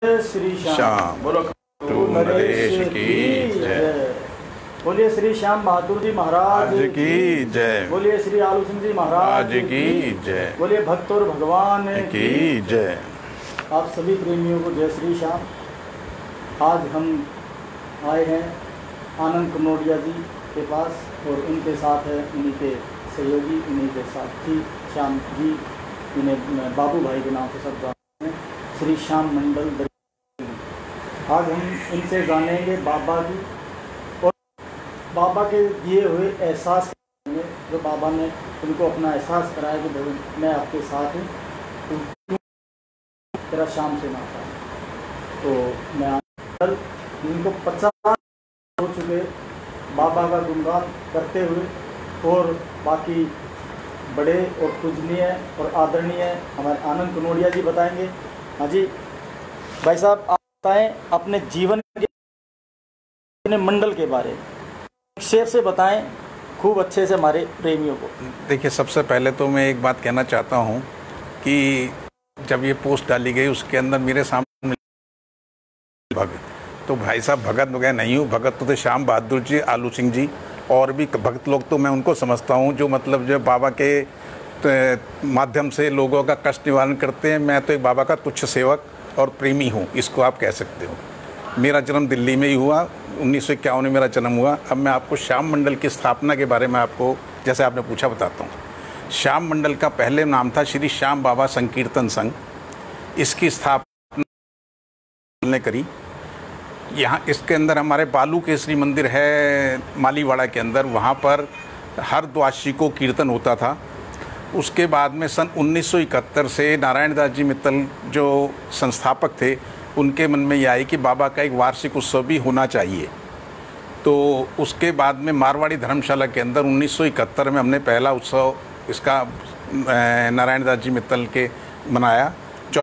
श्री श्याम बोलो नरेश की जय। बोलिए श्री श्याम बहादुर जी महाराज की जय। बोलिए श्री आलू सिंह जी महाराज की जय। बोलिए भक्त और भगवान की जय। आप सभी प्रेमियों को जय श्री श्याम। आज हम आए हैं आनंद कनोडिया जी के पास और उनके साथ है उन्हीं के सहयोगी, उन्हीं के साथी श्याम जी, इन्हें बाबू भाई के नाम से सब जानते हैं, श्री श्याम मंडल। आज हम इनसे जानेंगे बाबा की और बाबा के दिए हुए एहसास में, जो बाबा ने उनको अपना एहसास कराया कि भाई मैं आपके साथ हूँ, तो तेरा शाम से नाता है। तो मैं कल इनको 50 हो चुके बाबा का गुणगान करते हुए, और बाकी बड़े और पूजनीय और आदरणीय हमारे आनंद कनोडिया जी बताएंगे। हाँ जी भाई साहब, आप बताएं अपने जीवन के, अपने मंडल के बारे में शेर से बताएं खूब अच्छे से हमारे प्रेमियों को। देखिए, सबसे पहले तो मैं एक बात कहना चाहता हूँ कि जब ये पोस्ट डाली गई उसके अंदर मेरे सामने भगत, तो भाई साहब भगत वगैरह नहीं हूँ। भगत तो थे श्याम बहादुर जी, आलू सिंह जी और भी भक्त लोग, तो मैं उनको समझता हूँ जो मतलब जो बाबा के माध्यम से लोगों का कष्ट निवारण करते हैं। मैं तो एक बाबा का तुच्छ सेवक और प्रेमी हूँ, इसको आप कह सकते हो। मेरा जन्म दिल्ली में ही हुआ, 1951 में मेरा जन्म हुआ। अब मैं आपको श्याम मंडल की स्थापना के बारे में आपको, जैसे आपने पूछा, बताता हूँ। श्याम मंडल का पहले नाम था श्री श्याम बाबा संकीर्तन संघ। इसकी स्थापना ने करी यहाँ, इसके अंदर हमारे बालू केसरी मंदिर है मालीवाड़ा के अंदर, वहाँ पर हर द्वादशी को कीर्तन होता था। उसके बाद में सन 1971 से नारायण दास जी मित्तल जो संस्थापक थे, उनके मन में यह आई कि बाबा का एक वार्षिक उत्सव भी होना चाहिए। तो उसके बाद में मारवाड़ी धर्मशाला के अंदर 1971 में हमने पहला उत्सव इसका नारायण दास जी मित्तल के मनाया।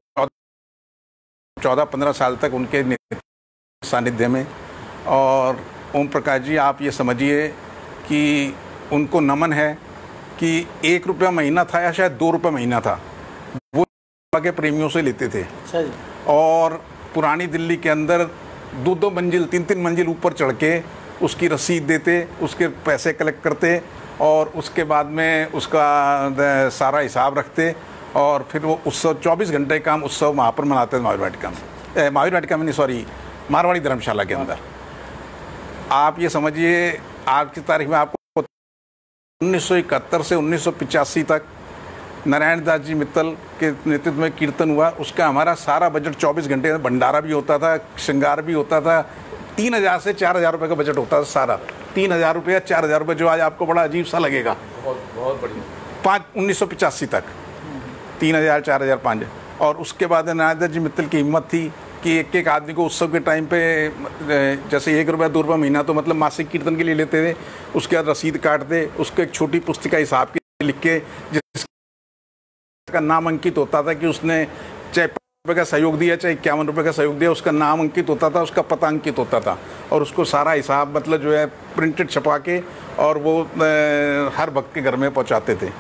14-15 साल तक उनके सानिध्य में। और ओम प्रकाश जी, आप ये समझिए कि उनको नमन है कि 1 रुपया महीना था या शायद 2 रुपये महीना था, वो के प्रेमियों से लेते थे। और पुरानी दिल्ली के अंदर 2-2 मंजिल 3-3 मंजिल ऊपर चढ़ के उसकी रसीद देते, उसके पैसे कलेक्ट करते और उसके बाद में उसका सारा हिसाब रखते। और फिर वो उत्सव 24 घंटे का उत्सव वहाँ पर मनाते थे महावीर वाटिका में नहीं, सॉरी, मारवाड़ी धर्मशाला के अंदर। आप ये समझिए, आज की तारीख में आपको 1971 से 1985 तक नारायण दास जी मित्तल के नेतृत्व में कीर्तन हुआ। उसका हमारा सारा बजट 24 घंटे, भंडारा भी होता था, श्रृंगार भी होता था। 3000 से 4000 रुपये का बजट होता था सारा। 3000 रुपये, 4000 रुपये, जो आज आपको बड़ा अजीब सा लगेगा। बहुत बढ़िया। 1985 तक 3000, 4000, 5। और उसके बाद नारायण दास जी मित्तल की हिम्मत थी कि एक आदमी को उत्सव के टाइम पे जैसे 1 रुपया 2 रुपया महीना तो मतलब मासिक कीर्तन के लिए लेते थे। उसके बाद रसीद काटते, उसको एक छोटी पुस्तिका हिसाब की लिख के जिसका नाम अंकित होता था कि उसने चाहे ₹5 का सहयोग दिया, चाहे ₹51 का सहयोग दिया, उसका नाम अंकित होता था, उसका पता अंकित होता था। और उसको सारा हिसाब मतलब जो है प्रिंटेड छपा के और वो हर भक्त के घर में पहुँचाते थे।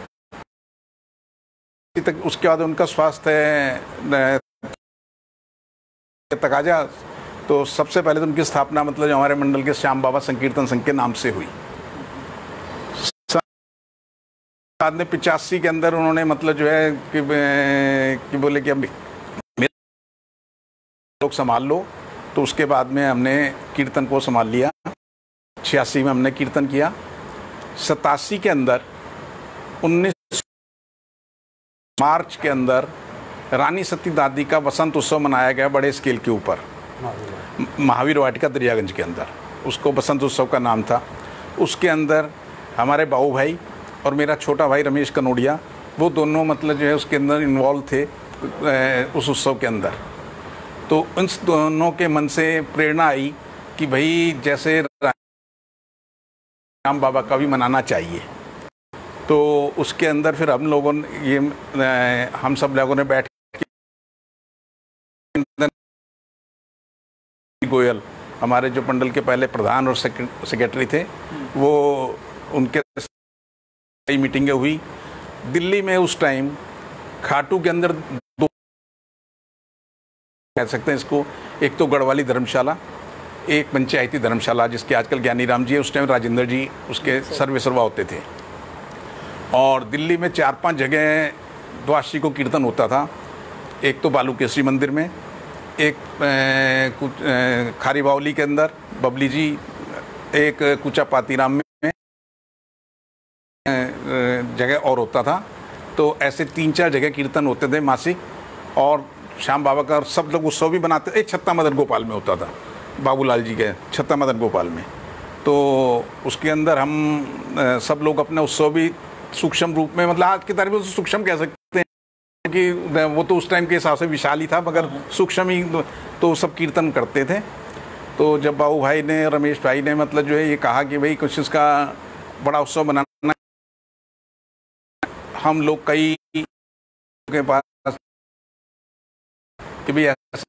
उसके बाद उनका स्वास्थ्य तकाजा, तो सबसे पहले तो उनकी स्थापना मतलब जो हमारे मंडल के श्याम बाबा संकीर्तन संघ के नाम से हुई। बाद में 85 के अंदर उन्होंने मतलब जो है कि बोले कि अब लोग संभाल लो, तो उसके बाद में हमने कीर्तन को संभाल लिया। 86 में हमने कीर्तन किया। 87 के अंदर 19 मार्च के अंदर रानी सती दादी का वसंत उत्सव मनाया गया बड़े स्केल के ऊपर, महावीर वाटिका दरियागंज के अंदर। उसको वसंत उत्सव का नाम था। उसके अंदर हमारे बाबू भाई और मेरा छोटा भाई रमेश कनोडिया, वो दोनों मतलब जो है उसके अंदर इन्वॉल्व थे उस उत्सव के अंदर। तो उन दोनों के मन से प्रेरणा आई कि भाई जैसे राम बाबा का भी मनाना चाहिए। तो उसके अंदर फिर हम लोगों ने हम सब लोगों ने बैठ गोयल, हमारे जो मंडल के पहले प्रधान और सेक्रेटरी थे, वो उनके मीटिंगें हुई दिल्ली में। उस टाइम खाटू के अंदर 2 कह सकते हैं इसको, एक तो गढ़वाली धर्मशाला, एक पंचायती धर्मशाला जिसके आजकल ज्ञानी राम जी है, उस टाइम राजेंद्र जी उसके सर्वे सर्वा होते थे। और दिल्ली में 4-5 जगह द्वादशी को कीर्तन होता था। एक तो बालू केसरी मंदिर में, एक कुछ खारी बावली के अंदर बबली जी, एक कुचा पातीराम में जगह और होता था। तो ऐसे 3-4 जगह कीर्तन होते थे मासिक। और श्याम बाबा का सब लोग उत्सव भी बनाते। एक छत्ता मदन गोपाल में होता था, बाबूलाल जी के छत्ता मदन गोपाल में। तो उसके अंदर हम सब लोग अपना उत्सव भी सूक्ष्म रूप में, मतलब आज की तारीख में सूक्ष्म कह सकते हैं कि वो तो उस टाइम के हिसाब से विशाल ही था, मगर सूक्ष्म ही तो सब कीर्तन करते थे। तो जब बाबू भाई ने, रमेश भाई ने मतलब जो है ये कहा कि भाई कुछ इसका बड़ा उत्सव बनाना, हम लोग कई के पास कि भाई ऐसा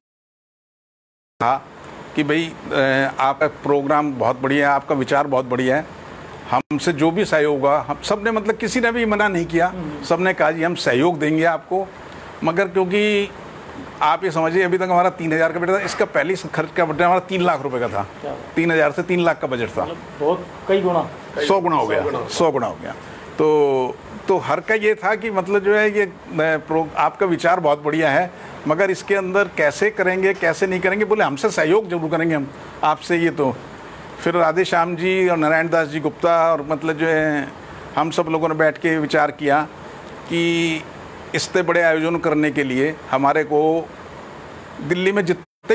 था कि भाई आपका प्रोग्राम बहुत बढ़िया है, आपका विचार बहुत बढ़िया है, हमसे जो भी सहयोग होगा, हम सब ने मतलब किसी ने भी मना नहीं किया, सब ने कहा जी हम सहयोग देंगे आपको। मगर क्योंकि आप ये समझिए अभी तक हमारा 3,000 का बजट था, इसका पहले खर्च का बजट हमारा 3 लाख रुपए का था। 3,000 से 3 लाख का बजट था, बहुत कई गुना, 100 गुना हो गया, 100 गुना हो गया। तो हर का ये था कि मतलब जो है ये आपका विचार बहुत बढ़िया है, मगर इसके अंदर कैसे करेंगे कैसे नहीं करेंगे, बोले हमसे सहयोग जरूर करेंगे हम आपसे। ये तो फिर राधे श्याम जी और नारायण दास जी गुप्ता और मतलब जो है हम सब लोगों ने बैठ के विचार किया कि इतने बड़े आयोजन करने के लिए हमारे को दिल्ली में जितने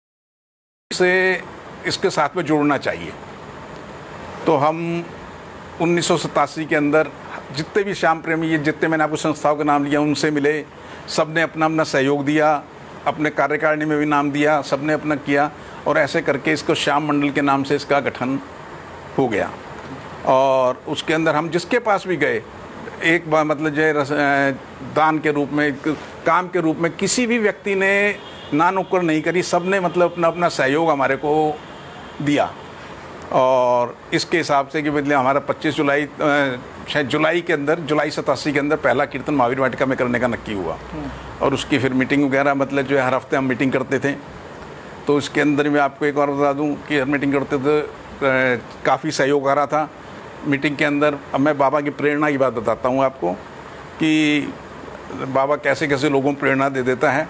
से इसके साथ में जोड़ना चाहिए। तो हम 1987 के अंदर जितने भी श्याम प्रेमी, ये जितने मैंने आपको संस्थाओं का नाम लिया, उनसे मिले, सब ने अपना अपना सहयोग दिया, अपने कार्यकारिणी में भी नाम दिया, सब ने अपना किया। और ऐसे करके इसको श्याम मंडल के नाम से इसका गठन हो गया। और उसके अंदर हम जिसके पास भी गए, एक बार मतलब जो दान के रूप में, काम के रूप में किसी भी व्यक्ति ने ना नुक्कड़ नहीं करी, सब ने मतलब अपना अपना सहयोग हमारे को दिया। और इसके हिसाब से कि मतलब हमारा 25 जुलाई शायद जुलाई के अंदर, जुलाई 87 के अंदर पहला कीर्तन महावीर वाटिका में करने का नक्की हुआ। और उसकी फिर मीटिंग वगैरह मतलब जो है हर हफ्ते हम मीटिंग करते थे। तो इसके अंदर मैं आपको एक और बता दूं कि हर मीटिंग करते थे काफ़ी सहयोग आ रहा था मीटिंग के अंदर। अब मैं बाबा की प्रेरणा की बात बताता हूँ आपको कि बाबा कैसे कैसे लोगों को प्रेरणा दे देता है।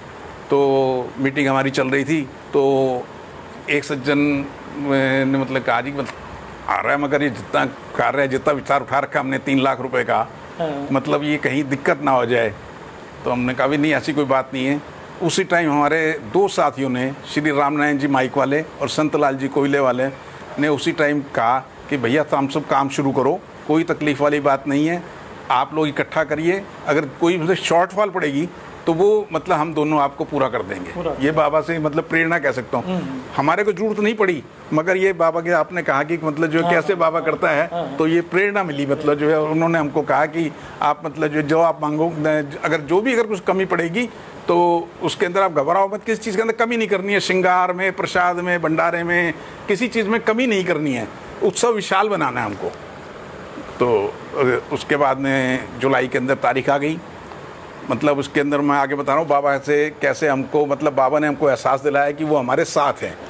तो मीटिंग हमारी चल रही थी, तो एक सज्जन ने मतलब कहा जी आ रहा है, मगर ये जितना कार्य है, जितना विचार उठा रखा हमने 3 लाख रुपए का, मतलब ये कहीं दिक्कत ना हो जाए। तो हमने कहा भी नहीं, ऐसी कोई बात नहीं है। उसी टाइम हमारे 2 साथियों ने, श्री रामनारायण जी माइक वाले और संतलाल जी कोयले वाले ने उसी टाइम कहा कि भैया तो हम सब काम शुरू करो, कोई तकलीफ वाली बात नहीं है, आप लोग इकट्ठा करिए, अगर कोई मतलब शॉर्टफॉल पड़ेगी तो वो मतलब हम दोनों आपको पूरा कर देंगे। ये बाबा से मतलब प्रेरणा कह सकता हूँ। हमारे को जरूरत नहीं पड़ी, मगर ये बाबा के आपने कहा कि मतलब जो कैसे बाबा करता है, तो ये प्रेरणा मिली। मतलब जो है उन्होंने हमको कहा कि आप मतलब जो आप मांगो, अगर कुछ कमी पड़ेगी तो उसके अंदर आप घबराओ मत, किसी चीज़ के अंदर कमी नहीं करनी है, श्रृंगार में, प्रसाद में, भंडारे में, किसी चीज़ में कमी नहीं करनी है, उत्सव विशाल बनाना है हमको। तो उसके बाद में जुलाई के अंदर तारीख आ गई। मतलब उसके अंदर मैं आगे बता रहा हूँ बाबा से कैसे हमको, मतलब बाबा ने हमको एहसास दिलाया कि वो हमारे साथ हैं।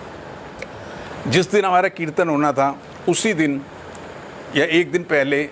जिस दिन हमारा कीर्तन होना था उसी दिन या एक दिन पहले,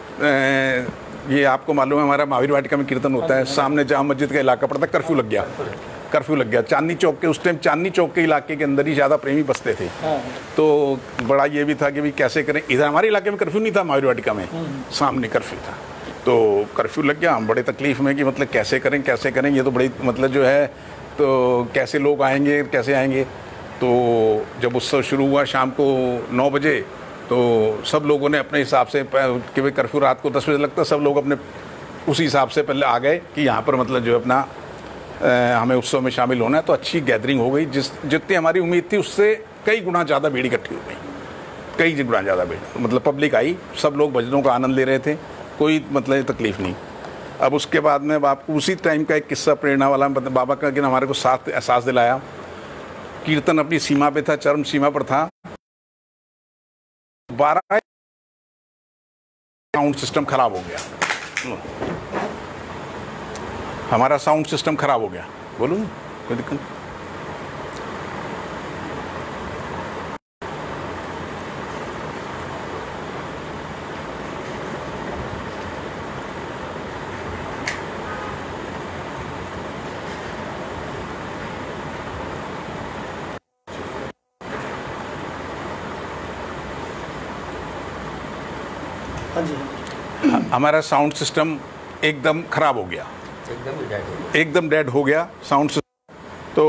ये आपको मालूम है हमारा महावीर वाटिका में कीर्तन होता है, सामने जाम मस्जिद का इलाका पड़ता, कर्फ्यू लग गया चांदनी चौक के, उस टाइम चांदनी चौक के इलाके के अंदर ही ज़्यादा प्रेमी बसते थे। तो बड़ा ये भी था कि भाई कैसे करें, इधर हमारे इलाके में कर्फ्यू नहीं था, महावीर वाटिका में सामने कर्फ्यू था। तो कर्फ्यू लग गया, हम बड़े तकलीफ में कि मतलब कैसे करें, ये तो बड़ी मतलब जो है, तो कैसे लोग आएंगे, कैसे आएंगे। तो जब उत्सव शुरू हुआ शाम को 9 बजे, तो सब लोगों ने अपने हिसाब से कि भाई कर्फ्यू रात को 10 बजे लगता, सब लोग अपने उसी हिसाब से पहले आ गए कि यहाँ पर मतलब जो है अपना हमें उत्सव में शामिल होना है। तो अच्छी गैदरिंग हो गई, जितनी हमारी उम्मीद थी उससे कई गुना ज़्यादा भीड़ इकट्ठी हो गई, कई गुना ज़्यादा भीड़, मतलब पब्लिक आई, सब लोग भजनों का आनंद ले रहे थे, कोई मतलब तकलीफ नहीं। अब उसके बाद में आपको उसी टाइम का एक किस्सा प्रेरणा वाला, मतलब बाबा का कि हमारे को साथ एहसास दिलाया। कीर्तन अपनी सीमा पे था, चरम सीमा पर था। 12 साउंड सिस्टम खराब हो गया, हमारा साउंड सिस्टम खराब हो गया। बोलूँ कोई दिक्कत? हाँ जी। हमारा साउंड सिस्टम एकदम खराब हो गया, एकदम डेड हो गया साउंड सिस्टम। तो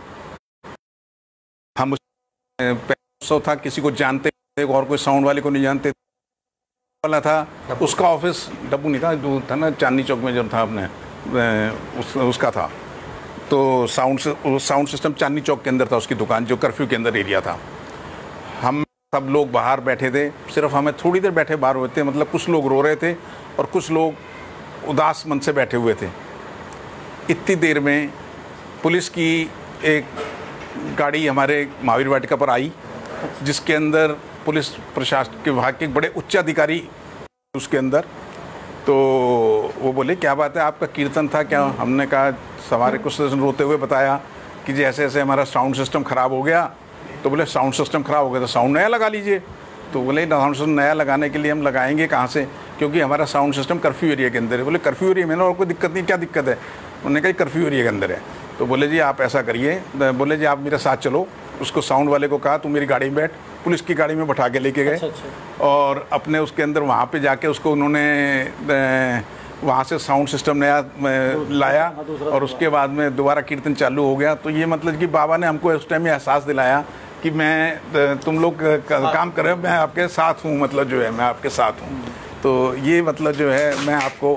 हम उत्सव था, किसी को जानते थे और कोई साउंड वाले को नहीं जानते वाला था। उसका ऑफिस डब्बू नहीं था, जो था ना चांदनी चौक में जो था अपने उसका था। तो साउंड सिस्टम चांदनी चौक के अंदर था उसकी दुकान, जो कर्फ्यू के अंदर एरिया था। हम सब लोग बाहर बैठे थे, सिर्फ हमें थोड़ी देर बैठे बाहर हुए थे, मतलब कुछ लोग रो रहे थे और कुछ लोग उदास मन से बैठे हुए थे। इतनी देर में पुलिस की एक गाड़ी हमारे महावीर वाटिका पर आई, जिसके अंदर पुलिस प्रशासन के विभाग के बड़े उच्च अधिकारी उसके अंदर। तो वो बोले क्या बात है, आपका कीर्तन था क्या? हमने कहा, सवारी कुछ रोते हुए बताया कि जी ऐसे ऐसे हमारा साउंड सिस्टम ख़राब हो गया। तो बोले साउंड सिस्टम ख़राब हो गया तो साउंड नया लगा लीजिए। तो बोले साउंड सिस्टम नया लगाने के लिए हम लगाएंगे कहाँ से, क्योंकि हमारा साउंड सिस्टम कर्फ्यू एरिया के अंदर है। बोले कर्फ्यू एरिया में ना, और कोई दिक्कत नहीं, क्या दिक्कत है? उन्होंने कहा कर्फ्यू एरिया के अंदर है। तो बोले जी आप ऐसा करिए, बोले जी आप मेरे साथ चलो। उसको साउंड वाले को कहा तू मेरी गाड़ी में बैठ, पुलिस की गाड़ी में बैठा के लेके गए। अच्छा। और अपने उसके अंदर वहाँ पे जाके उसको उन्होंने वहाँ से साउंड सिस्टम नया लाया और उसके बाद में दोबारा कीर्तन चालू हो गया। तो ये मतलब कि बाबा ने हमको उस टाइम में एहसास दिलाया कि मैं तुम लोग काम कर रहे हो, मैं आपके साथ हूँ, मतलब जो है मैं आपके साथ हूँ। तो ये मतलब जो है मैं आपको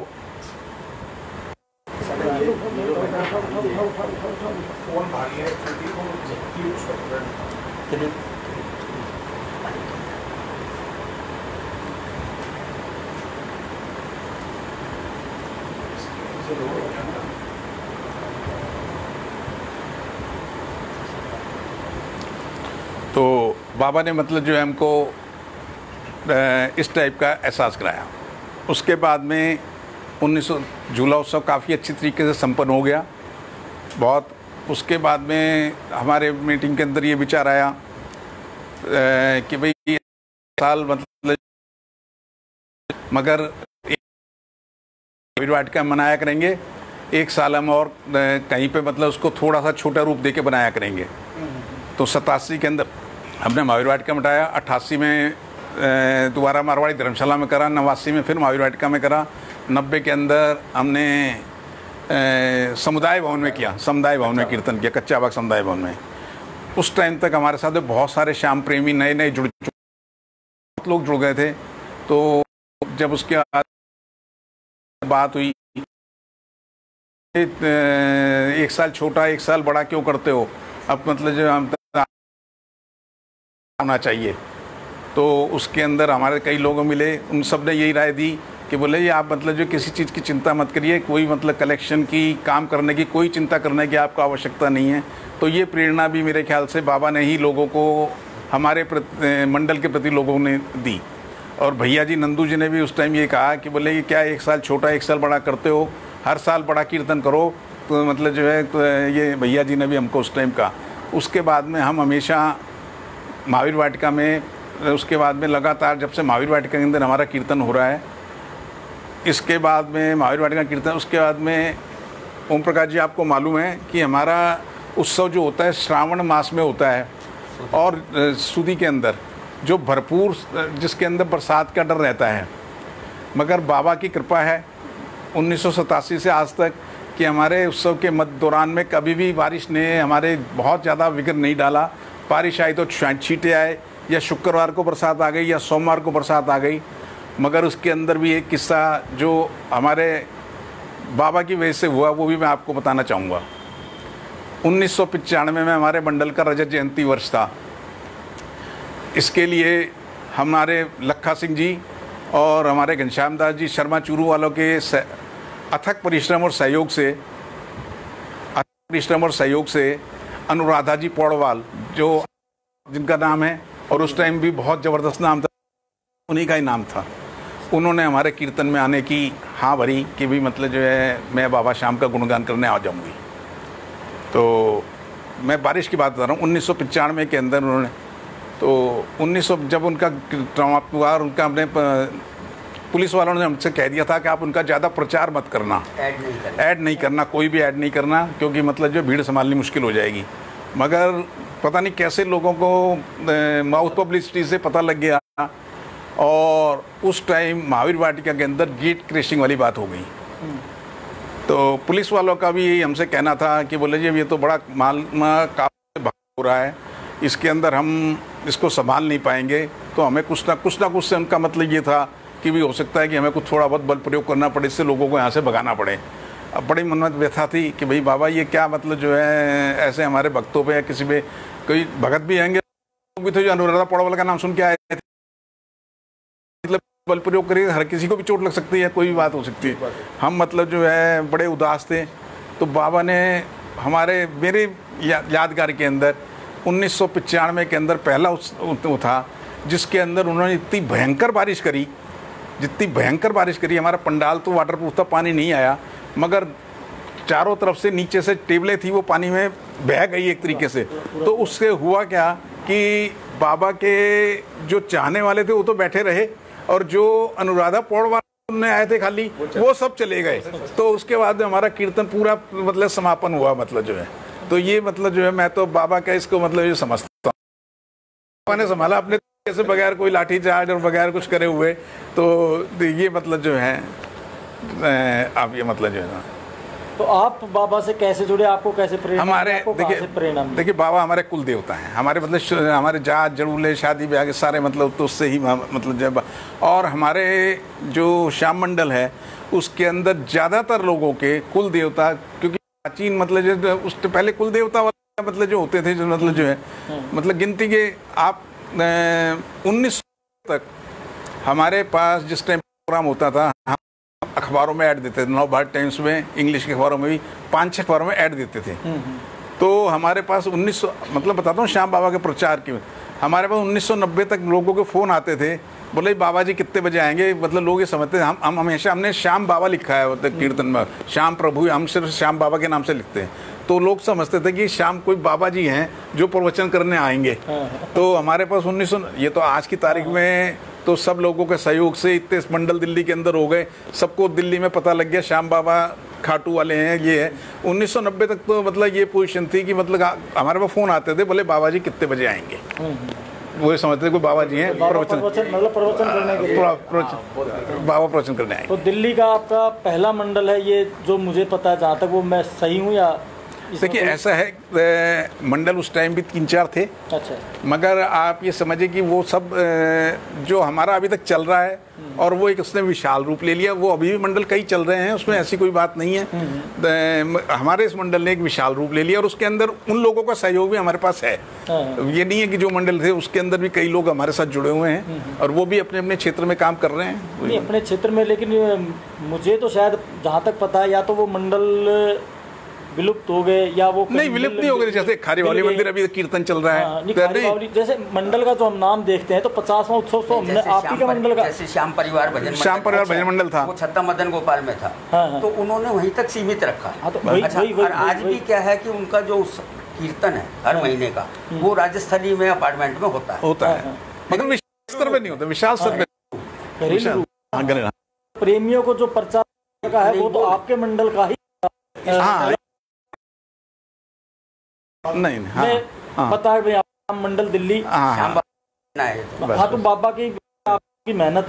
तो बाबा ने मतलब जो है हमको इस टाइप का एहसास कराया। उसके बाद में 1900 झूला उत्सव काफ़ी अच्छी तरीके से संपन्न हो गया बहुत। उसके बाद में हमारे मीटिंग के अंदर ये विचार आया कि भाई साल मतलब मगर वाटिका मनाया करेंगे, एक साल हम और कहीं पे मतलब उसको थोड़ा सा छोटा रूप देके बनाया करेंगे। तो 87 के अंदर हमने महावीर वाटिका मटाया, 88 में दोबारा मारवाड़ी धर्मशाला में करा, 89 में फिर महावीर वाटिका में करा, 90 के अंदर हमने समुदाय भवन में किया, समुदाय भवन में कीर्तन किया, कच्चा बाग समुदाय भवन में। उस टाइम तक हमारे साथ बहुत सारे श्याम प्रेमी नए नए बहुत लोग जुड़ गए थे। तो जब उसके बाद बात हुई, एक साल छोटा एक साल बड़ा क्यों करते हो, अब मतलब जो हम होना चाहिए। तो उसके अंदर हमारे कई लोग मिले, उन सब ने यही राय दी कि बोले ये आप मतलब जो किसी चीज़ की चिंता मत करिए, कोई मतलब कलेक्शन की काम करने की कोई चिंता करने की आपको आवश्यकता नहीं है। तो ये प्रेरणा भी मेरे ख्याल से बाबा ने ही लोगों को, हमारे मंडल के प्रति लोगों ने दी। और भैया जी नंदू जी ने भी उस टाइम ये कहा कि बोले ये क्या एक साल छोटा एक साल बड़ा करते हो, हर साल बड़ा कीर्तन करो। तो मतलब जो है तो ये भैया जी ने भी हमको उस टाइम कहा। उसके बाद में हम हमेशा महावीर वाटिका में, उसके बाद में लगातार जब से महावीर वाटिका के अंदर हमारा कीर्तन हो रहा है, इसके बाद में महावीर वाटिका कीर्तन, उसके बाद में ओम प्रकाश जी आपको मालूम है कि हमारा उत्सव जो होता है श्रावण मास में होता है और सुदी के अंदर जो भरपूर, जिसके अंदर बरसात का डर रहता है। मगर बाबा की कृपा है 1987 से आज तक कि हमारे उत्सव के मध्य दौरान में कभी भी बारिश ने हमारे बहुत ज़्यादा विघ्न नहीं डाला। बारिश आई तो छींटे आए, या शुक्रवार को बरसात आ गई या सोमवार को बरसात आ गई। मगर उसके अंदर भी एक किस्सा जो हमारे बाबा की वजह से हुआ वो भी मैं आपको बताना चाहूँगा। 1995 में हमारे मंडल का रजत जयंती वर्ष था। इसके लिए हमारे लखा सिंह जी और हमारे घनश्याम दास जी शर्मा चूरू वालों के अथक परिश्रम और सहयोग से अनुराधा जी पौड़वाल, जो जिनका नाम है और उस टाइम भी बहुत ज़बरदस्त नाम था, उन्हीं का ही नाम था, उन्होंने हमारे कीर्तन में आने की हाँ भरी कि भी मतलब जो है मैं बाबा श्याम का गुणगान करने आ जाऊंगी। तो मैं बारिश की बात बता रहा हूँ, 1995 के अंदर उन्होंने, तो 1900 जब उनका समाप्त हुआ और उनका हमने पुलिस वालों ने हमसे कह दिया था कि आप उनका ज़्यादा प्रचार मत करना, ऐड नहीं करना, कोई भी ऐड नहीं करना, क्योंकि मतलब जो भीड़ संभालनी मुश्किल हो जाएगी। मगर पता नहीं कैसे लोगों को माउथ पब्लिसिटी से पता लग गया और उस टाइम महावीर वाटिका के अंदर गेट क्रैशिंग वाली बात हो गई। तो पुलिस वालों का भी हमसे कहना था कि बोले जी ये तो बड़ा माल काफ़ी हो रहा है, इसके अंदर हम इसको संभाल नहीं पाएंगे, तो हमें कुछ ना कुछ से उनका मतलब ये था कि भी हो सकता है कि हमें कुछ थोड़ा बहुत बल प्रयोग करना पड़े, इससे लोगों को यहाँ से भगाना पड़े। अब बड़ी मन में व्यथा थी कि भाई बाबा ये क्या मतलब जो है ऐसे हमारे भक्तों पे या किसी पे कोई भगत भी आएंगे भी थे जो अनुराधा पौड़वाल का नाम सुन के आए थे, मतलब बल प्रयोग करिए हर किसी को भी चोट लग सकती है, कोई भी बात हो सकती है। हम मतलब जो है बड़े उदास थे, तो बाबा ने हमारे मेरे यादगार के अंदर 1995 के अंदर पहला वो था जिसके अंदर उन्होंने इतनी भयंकर बारिश करी, हमारा पंडाल तो वाटरप्रूफ था, पानी नहीं आया, मगर चारों तरफ से नीचे से टेबलें थी वो पानी में बह गई एक तरीके से। तो उससे हुआ क्या कि बाबा के जो चाहने वाले थे वो तो बैठे रहे, और जो अनुराधा पौड़वाल में आए थे खाली वो सब चले गए। तो उसके बाद हमारा कीर्तन पूरा मतलब समापन हुआ, मतलब जो है। तो ये मतलब जो है मैं तो बाबा का इसको मतलब ये समझता हूँ, बाबा ने संभाला अपने से बगैर कोई लाठी चार्ज और बगैर कुछ करे हुए। तो ये मतलब जो है आप ये मतलब जो है ना। तो आप बाबा से कैसे जुड़े, आपको कैसे प्रेरणा, हमारे देखिए बाबा हमारे कुल देवता हैं, हमारे मतलब हमारे जात जड़ूले शादी ब्याह के सारे मतलब तो उससे ही मतलब जो है। और हमारे जो श्याम मंडल है उसके अंदर ज़्यादातर लोगों के कुल देवता, क्योंकि प्राचीन मतलब जो उससे पहले कुल देवता वाले मतलब जो होते थे, जो मतलब जो है मतलब गिनती के आप 1900 तक हमारे पास जिस टाइम प्रोग्राम होता था हम अखबारों में ऐड देते थे, नवभारत टाइम्स में, इंग्लिश के अखबारों में भी 5-6 अखबारों में ऐड देते थे। तो हमारे पास 1900 मतलब बताता हूँ श्याम बाबा के प्रचार के, हमारे पास 1990 तक लोगों के फ़ोन आते थे, बोले बाबा जी कितने बजे आएंगे। मतलब लोग ये समझते थे हम हमेशा हमने श्याम बाबा लिखा है मतलब कीर्तन में, श्याम प्रभु, हम सिर्फ श्याम बाबा के नाम से लिखते हैं। तो लोग समझते थे कि श्याम कोई बाबा जी हैं जो प्रवचन करने आएंगे। तो हमारे पास 1900 ये तो आज की तारीख में तो सब लोगों के सहयोग से इतने मंडल दिल्ली के अंदर हो गए, सबको दिल्ली में पता लग गया श्याम बाबा खाटू वाले हैं ये है। 1990 तक तो मतलब ये पोजीशन थी कि मतलब हमारे पास फ़ोन आते थे, बोले बाबा जी कितने बजे आएंगे, वो समझते थे कोई बाबा जी हैं प्रवचन करने के लिए, बाबा प्रवचन करने आए। तो दिल्ली का आपका पहला मंडल है ये, जो मुझे पता है, जहाँ तक वो मैं सही हूँ या? देखिए ऐसा है मंडल उस टाइम भी 3-4 थे। अच्छा। मगर आप ये समझिए कि वो सब जो हमारा अभी तक चल रहा है और वो एक उसने विशाल रूप ले लिया, वो अभी भी मंडल कई चल रहे हैं, उसमें ऐसी कोई बात नहीं है। हमारे इस मंडल ने एक विशाल रूप ले लिया और उसके अंदर उन लोगों का सहयोग भी हमारे पास है। ये नहीं है कि जो मंडल थे उसके अंदर भी कई लोग हमारे साथ जुड़े हुए हैं और वो भी अपने अपने क्षेत्र में काम कर रहे हैं। नहीं अपने क्षेत्र में, लेकिन मुझे तो शायद जहाँ तक पता है या तो वो मंडल विलुप्त हो गए या वो नहीं विलुप्त नहीं हो गए। जैसे खारीवाली मंदिर अभी कीर्तन चल रहा है। खारीवाली जैसे मंडल का जो हम नाम देखते हैं तो 50वां उत्सव तो हमने आपकी का मंडल का, जैसे श्याम परिवार भजन मंडल था, वो छत्ता मदन गोपाल में था। तो उन्होंने वहीं तक सीमित रखा। और आज भी क्या है कि उनका जो कीर्तन है हर महीने का वो राजस्थानी में अपार्टमेंट में होता है, मगर विशाल स्तर पे नहीं होता, विशाल स्तर पे। प्रेमियों को जो प्रचार का है वो तो आपके मंडल का ही नहीं पता है भाई, मंडल दिल्ली। हाँ तो बाबा की मेहनत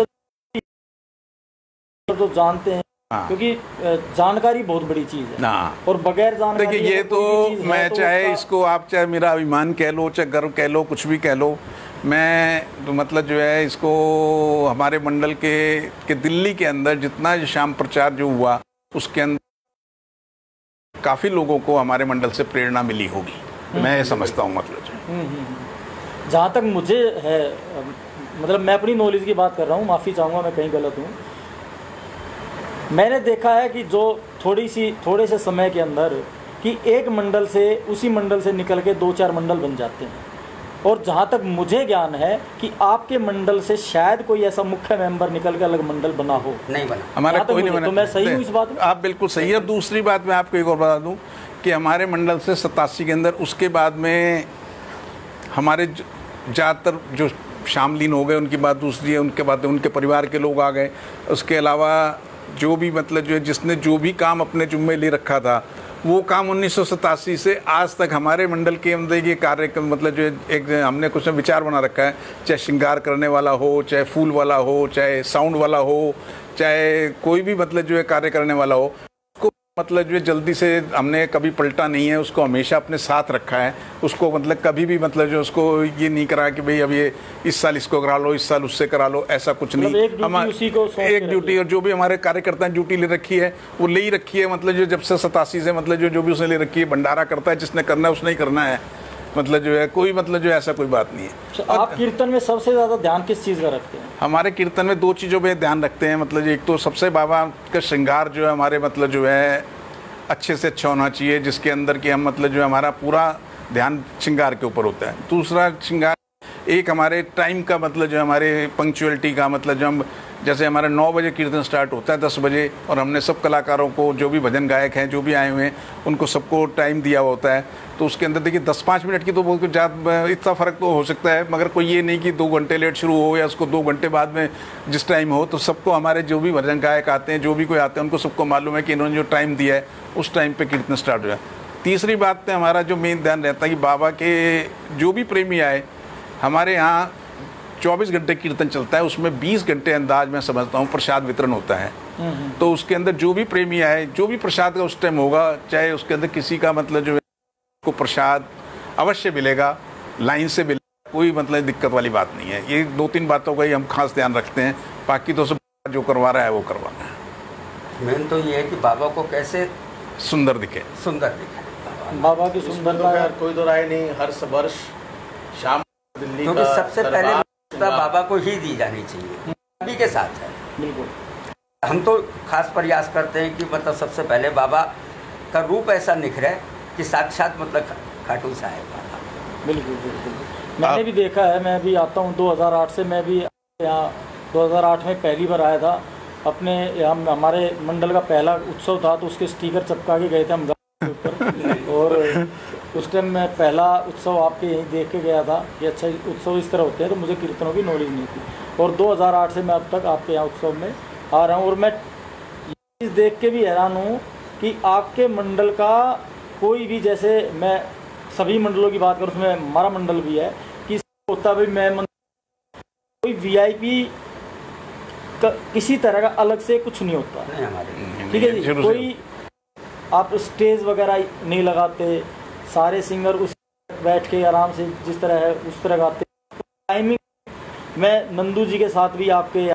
जो जानते हैं, क्योंकि जानकारी बहुत बड़ी चीज है और बगैर जानकारी देखिए ये तो मैं चाहे इसको आप चाहे मेरा अभिमान कह लो, चाहे गर्व कह लो, कुछ भी कह लो, मैं तो मतलब जो है इसको हमारे मंडल के दिल्ली के अंदर जितना श्याम प्रचार जो हुआ उसके अंदर काफ़ी लोगों को हमारे मंडल से प्रेरणा मिली होगी, मैं ये समझता हूँ। मतलब जहाँ तक मुझे है, मतलब मैं अपनी नॉलेज की बात कर रहा हूँ, माफ़ी चाहूँगा मैं कहीं गलत हूँ। मैंने देखा है कि जो थोड़े से समय के अंदर कि एक मंडल से, उसी मंडल से निकल के 2-4 मंडल बन जाते हैं। और जहाँ तक मुझे ज्ञान है कि आपके मंडल से शायद कोई ऐसा मुख्य मेंबर निकल के अलग मंडल बना हो। नहीं बना, हमारा कोई नहीं बना। तो मैं सही हूँ इस बात में? आप बिल्कुल सही है। और दूसरी बात मैं आपको एक और बता दूं कि हमारे मंडल से 87 के अंदर उसके बाद में हमारे ज़्यादातर जो शामलीन हो गए, उनकी बात दूसरी है, उनके बाद उनके परिवार के लोग आ गए। उसके अलावा जो भी मतलब जो है जिसने जो भी काम अपने जुम्मे ले रखा था वो काम 1987 से आज तक हमारे मंडल के अंदर ये कार्यक्रम मतलब जो एक हमने कुछ विचार बना रखा है, चाहे श्रृंगार करने वाला हो, चाहे फूल वाला हो, चाहे साउंड वाला हो, चाहे कोई भी मतलब जो है कार्य करने वाला हो, उसको मतलब जो है जल्दी से हमने कभी पलटा नहीं है, उसको हमेशा अपने साथ रखा है। उसको मतलब कभी भी मतलब जो उसको ये नहीं करा कि भाई अब ये इस साल इसको करा लो, इस साल उससे करा लो, ऐसा कुछ नहीं। एक ड्यूटी और जो भी हमारे कार्यकर्ता ने ड्यूटी ले रखी है वो ले ही रखी है। मतलब जो जब से 87 से मतलब जो भी उसने ले रखी है, भंडारा करता है, जिसने करना है उसने ही करना है। मतलब जो है कोई मतलब जो ऐसा कोई बात नहीं है। आप कीर्तन में सबसे ज़्यादा ध्यान किस चीज़ का रखते हैं? हमारे कीर्तन में 2 चीज़ों पे ध्यान रखते हैं। मतलब एक तो सबसे बाबा का श्रृंगार जो है हमारे मतलब जो है अच्छे से अच्छा होना चाहिए, जिसके अंदर कि हम मतलब जो है हमारा पूरा ध्यान श्रृंगार के ऊपर होता है। दूसरा श्रृंगार एक हमारे टाइम का मतलब जो हमारे पंक्चुअलिटी का मतलब जो हम जैसे हमारे 9 बजे कीर्तन स्टार्ट होता है 10 बजे, और हमने सब कलाकारों को जो भी भजन गायक हैं जो भी आए हुए हैं उनको सबको टाइम दिया होता है। तो उसके अंदर देखिए 10-5 मिनट की तो बहुत ज़्यादा इतना फ़र्क तो हो सकता है, मगर कोई ये नहीं कि 2 घंटे लेट शुरू हो या उसको 2 घंटे बाद में जिस टाइम हो। तो सबको हमारे जो भी भजन गायक आते हैं, जो भी कोई आते हैं, उनको सबको मालूम है कि इन्होंने जो टाइम दिया है उस टाइम पर कीर्तन स्टार्ट हुआ। तीसरी बात पे हमारा जो मेन ध्यान रहता है कि बाबा के जो भी प्रेमी आए, हमारे यहाँ 24 घंटे कीर्तन चलता है, उसमें 20 घंटे अंदाज में समझता हूँ प्रसाद वितरण होता है। तो उसके अंदर जो भी प्रेमी आए, जो भी प्रसाद का उस टाइम होगा, चाहे उसके अंदर किसी का मतलब जो है को प्रसाद अवश्य मिलेगा, लाइन से मिलेगा, कोई मतलब दिक्कत वाली बात नहीं है। ये 2-3 बातों का ही हम खास ध्यान रखते हैं, बाकी तो सब जो करवा रहा है वो करवाना है। मेन तो ये है कि बाबा को कैसे सुंदर दिखे, बाबा की सुंदरता कोई तो राय नहीं। हर वर्ष शाम दिल्ली क्योंकि सबसे पहले बाबा को ही दी जानी चाहिए, सभी के साथ है। बिल्कुल, हम तो खास प्रयास करते हैं कि मतलब सबसे पहले बाबा का रूप ऐसा निखरे कि साक्षात मतलब खाटू साहेब। बिल्कुल बिल्कुल, मैंने भी देखा है। मैं भी आता हूँ 2008 से, मैं भी यहाँ 2008 में पहली बार आया था। अपने हम हमारे मंडल का पहला उत्सव था, तो उसके स्टिकर चिपका के गए थे हम गाँव के ऊपर। और उस टाइम मैं पहला उत्सव आपके यहीं देख के गया था कि अच्छा उत्सव इस तरह होते हैं, तो मुझे कीर्तनों की नॉलेज नहीं थी। और 2008 से मैं अब तक आपके यहाँ उत्सव में आ रहा हूँ, और मैं ये चीज़ देख के भी हैरान हूँ कि आपके मंडल का कोई भी, जैसे मैं सभी मंडलों की बात करूँ उसमें हमारा मंडल भी है, कि होता भी मैं कोई VIP किसी तरह का अलग से कुछ नहीं होता, ठीक है जी। कोई आप स्टेज वगैरह नहीं लगाते, सारे सिंगर उस बैठ के आराम से जिस तरह है उस तरह गाते। टाइमिंग मैं नंदू जी के साथ भी आपके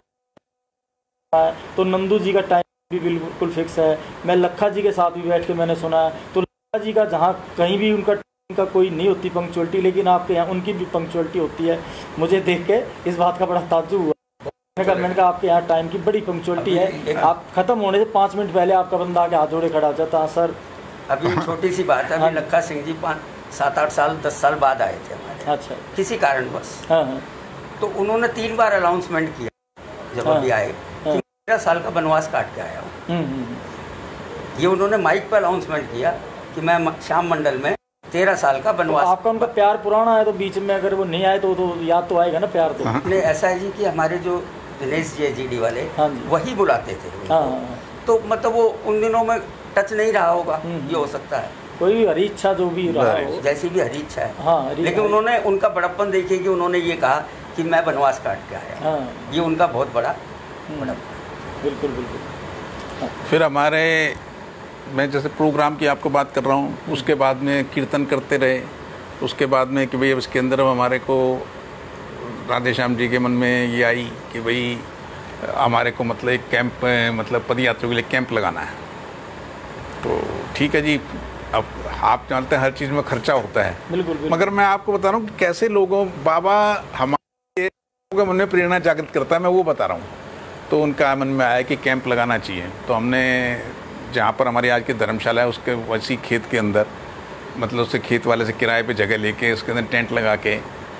तो नंदू जी का टाइम भी बिल्कुल फिक्स है। मैं लखा जी के साथ भी बैठ के मैंने सुना है, तो लखा जी का जहाँ कहीं भी उनका का कोई नहीं होती पंक्चुअलिटी, लेकिन आपके यहाँ उनकी भी पंक्चुअलिटी होती है। मुझे देख के इस बात का बड़ा ताज्जुब हुआ। मैंने कहा आपके यहाँ टाइम की बड़ी पंक्चुअलिटी है, आप खत्म होने से 5 मिनट पहले आपका बंदा आके हाथ जोड़े खड़ा हो जाता है। सर अभी छोटी सी बात है, अभी लखा सिंह जी 7-8 साल 10 साल बाद आए थे हमारे, अच्छा, किसी कारणवश। तो उन्होंने 3 बार अनाउंसमेंट किया जब अभी आए कि 13 साल का वनवास काट के आया हूँ। ये उन्होंने माइक पर अनाउंसमेंट किया कि मैं श्याम मंडल में 13 साल का वनवास। तो आपका उनका प्यार पुराना है, तो बीच में अगर वो नहीं आए तो याद तो आएगा ना प्यार। तो नहीं, ऐसा है जी कि हमारे जो दिनेश जी GD वाले वही बुलाते थे। तो मतलब वो उन दिनों में टच नहीं रहा होगा, ये हो सकता है। कोई भी हरी इच्छा जो भी रहा हो, जैसी भी हरी इच्छा है, लेकिन उन्होंने उनका बड़प्पन देखिए कि उन्होंने ये कहा कि मैं वनवास काट के आया। ये उनका बहुत बड़ा बड़प्पन। बिल्कुल बिल्कुल। फिर हमारे, मैं जैसे प्रोग्राम की आपको बात कर रहा हूँ, उसके बाद में कीर्तन करते रहे। उसके बाद में कि भाई अब इसके अंदर हमारे को राधे श्याम जी के मन में ये आई कि भाई हमारे को मतलब एक कैंप, मतलब पदयात्रियों के लिए कैंप लगाना है। तो ठीक है जी, अब आप जानते हैं हर चीज़ में खर्चा होता है। बिल्कुल। मगर मैं आपको बता रहा हूँ कि कैसे लोगों, बाबा हमारे लोगों के मन में प्रेरणा जागृत करता है, मैं वो बता रहा हूँ। तो उनका मन में आया कि कैंप लगाना चाहिए। तो हमने जहाँ पर हमारी आज की धर्मशाला है उसके वैसी खेत के अंदर, मतलब उससे खेत वाले से किराए पे जगह लेके उसके अंदर टेंट लगा के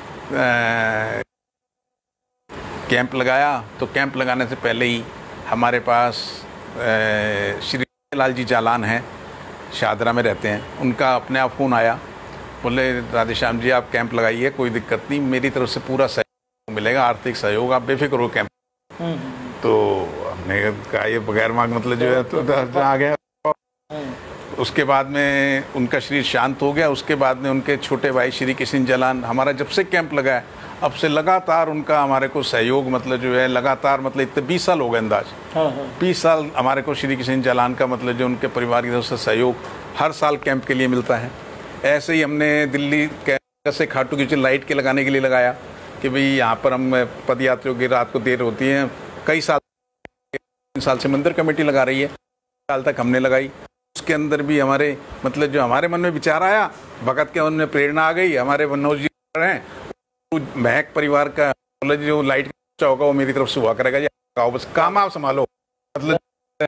कैंप लगाया। तो कैंप लगाने से पहले ही हमारे पास श्री लाल जी जालान हैं, शादरा में रहते हैं, उनका अपने आप फ़ोन आया, बोले राधे श्याम जी आप कैंप लगाइए, कोई दिक्कत नहीं, मेरी तरफ से पूरा सहयोग मिलेगा, आर्थिक सहयोग, आप बेफिक्र हो कैंप। तो हमने कहा ये बगैर मांग मतलब जो है तो आ गया। उसके बाद में उनका शरीर शांत हो गया। उसके बाद में उनके छोटे भाई श्री कृष्ण जलान, हमारा जब से कैंप लगा है अब से लगातार उनका हमारे को सहयोग मतलब जो है लगातार मतलब इतने 20 साल हो गए अंदाज। 20 साल हमारे को श्री कृष्ण जलान का मतलब जो उनके परिवार की तरफ से सहयोग हर साल कैंप के लिए मिलता है। ऐसे ही हमने दिल्ली कैसे खाटू की लाइट के लगाने के लिए लगाया कि भाई यहाँ पर हम पदयात्रियों की रात को देर होती है। कई साल 3 साल से मंदिर कमेटी लगा रही है, साल तक हमने लगाई। उसके अंदर भी हमारे मतलब जो हमारे मन में विचार आया, भगत के मन में प्रेरणा आ गई। हमारे मनोज जी हैं, महक परिवार का मतलब जो लाइट का होगा वो मेरी तरफ से हुआ करेगा, जी बस काम आप संभालो, मतलब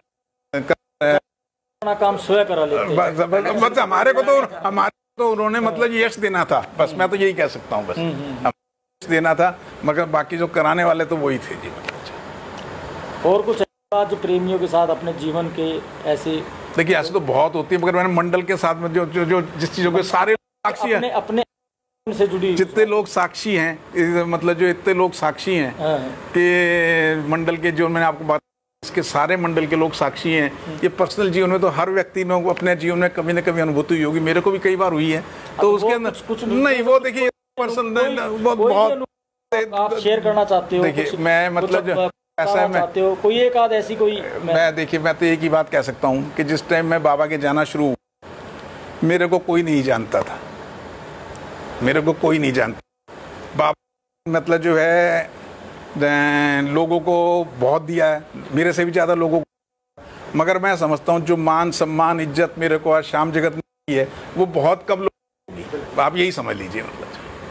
अपना काम स्वयं करा लेते हैं। बस हमारे को तो उन्होंने मतलब यश देना था, बस मैं तो यही कह सकता हूँ, बस यश देना था, मगर बाकी जो कराने वाले तो वही थे जी। और कुछ जो प्रेमियों के साथ अपने जीवन के ऐसे, देखिए ऐसे तो बहुत होती है, मगर मैंने मंडल के साथ में जो जिस चीजों के सारे साक्षी हैं, अपने से जुड़ी जितने लोग साक्षी हैं, मतलब जो इतने लोग साक्षी हैं कि मंडल के जो मैंने आपको बात, इसके सारे मंडल के लोग साक्षी हैं। ये पर्सनल जीवन में तो हर व्यक्ति ने अपने जीवन में कभी न कभी अनुभूति हुई होगी, मेरे को भी कई बार हुई है। तो उसके अंदर कुछ नहीं, वो देखिए पर्सनल बहुत आप शेयर करना चाहते हो? देखिए मैं मतलब ऐसा चाहते हो कोई एक आध ऐसी कोई? मैं देखिए मैं तो एक ही बात कह सकता हूँ कि जिस टाइम मैं बाबा के जाना शुरू, मेरे को कोई नहीं जानता था, मेरे को कोई नहीं जानता। बाबा मतलब जो है लोगों को बहुत दिया है, मेरे से भी ज़्यादा लोगों को, मगर मैं समझता हूँ जो मान सम्मान इज्जत मेरे को आज शाम जगत में दी है वो बहुत कम लोग होगी, आप यही समझ लीजिए। मतलब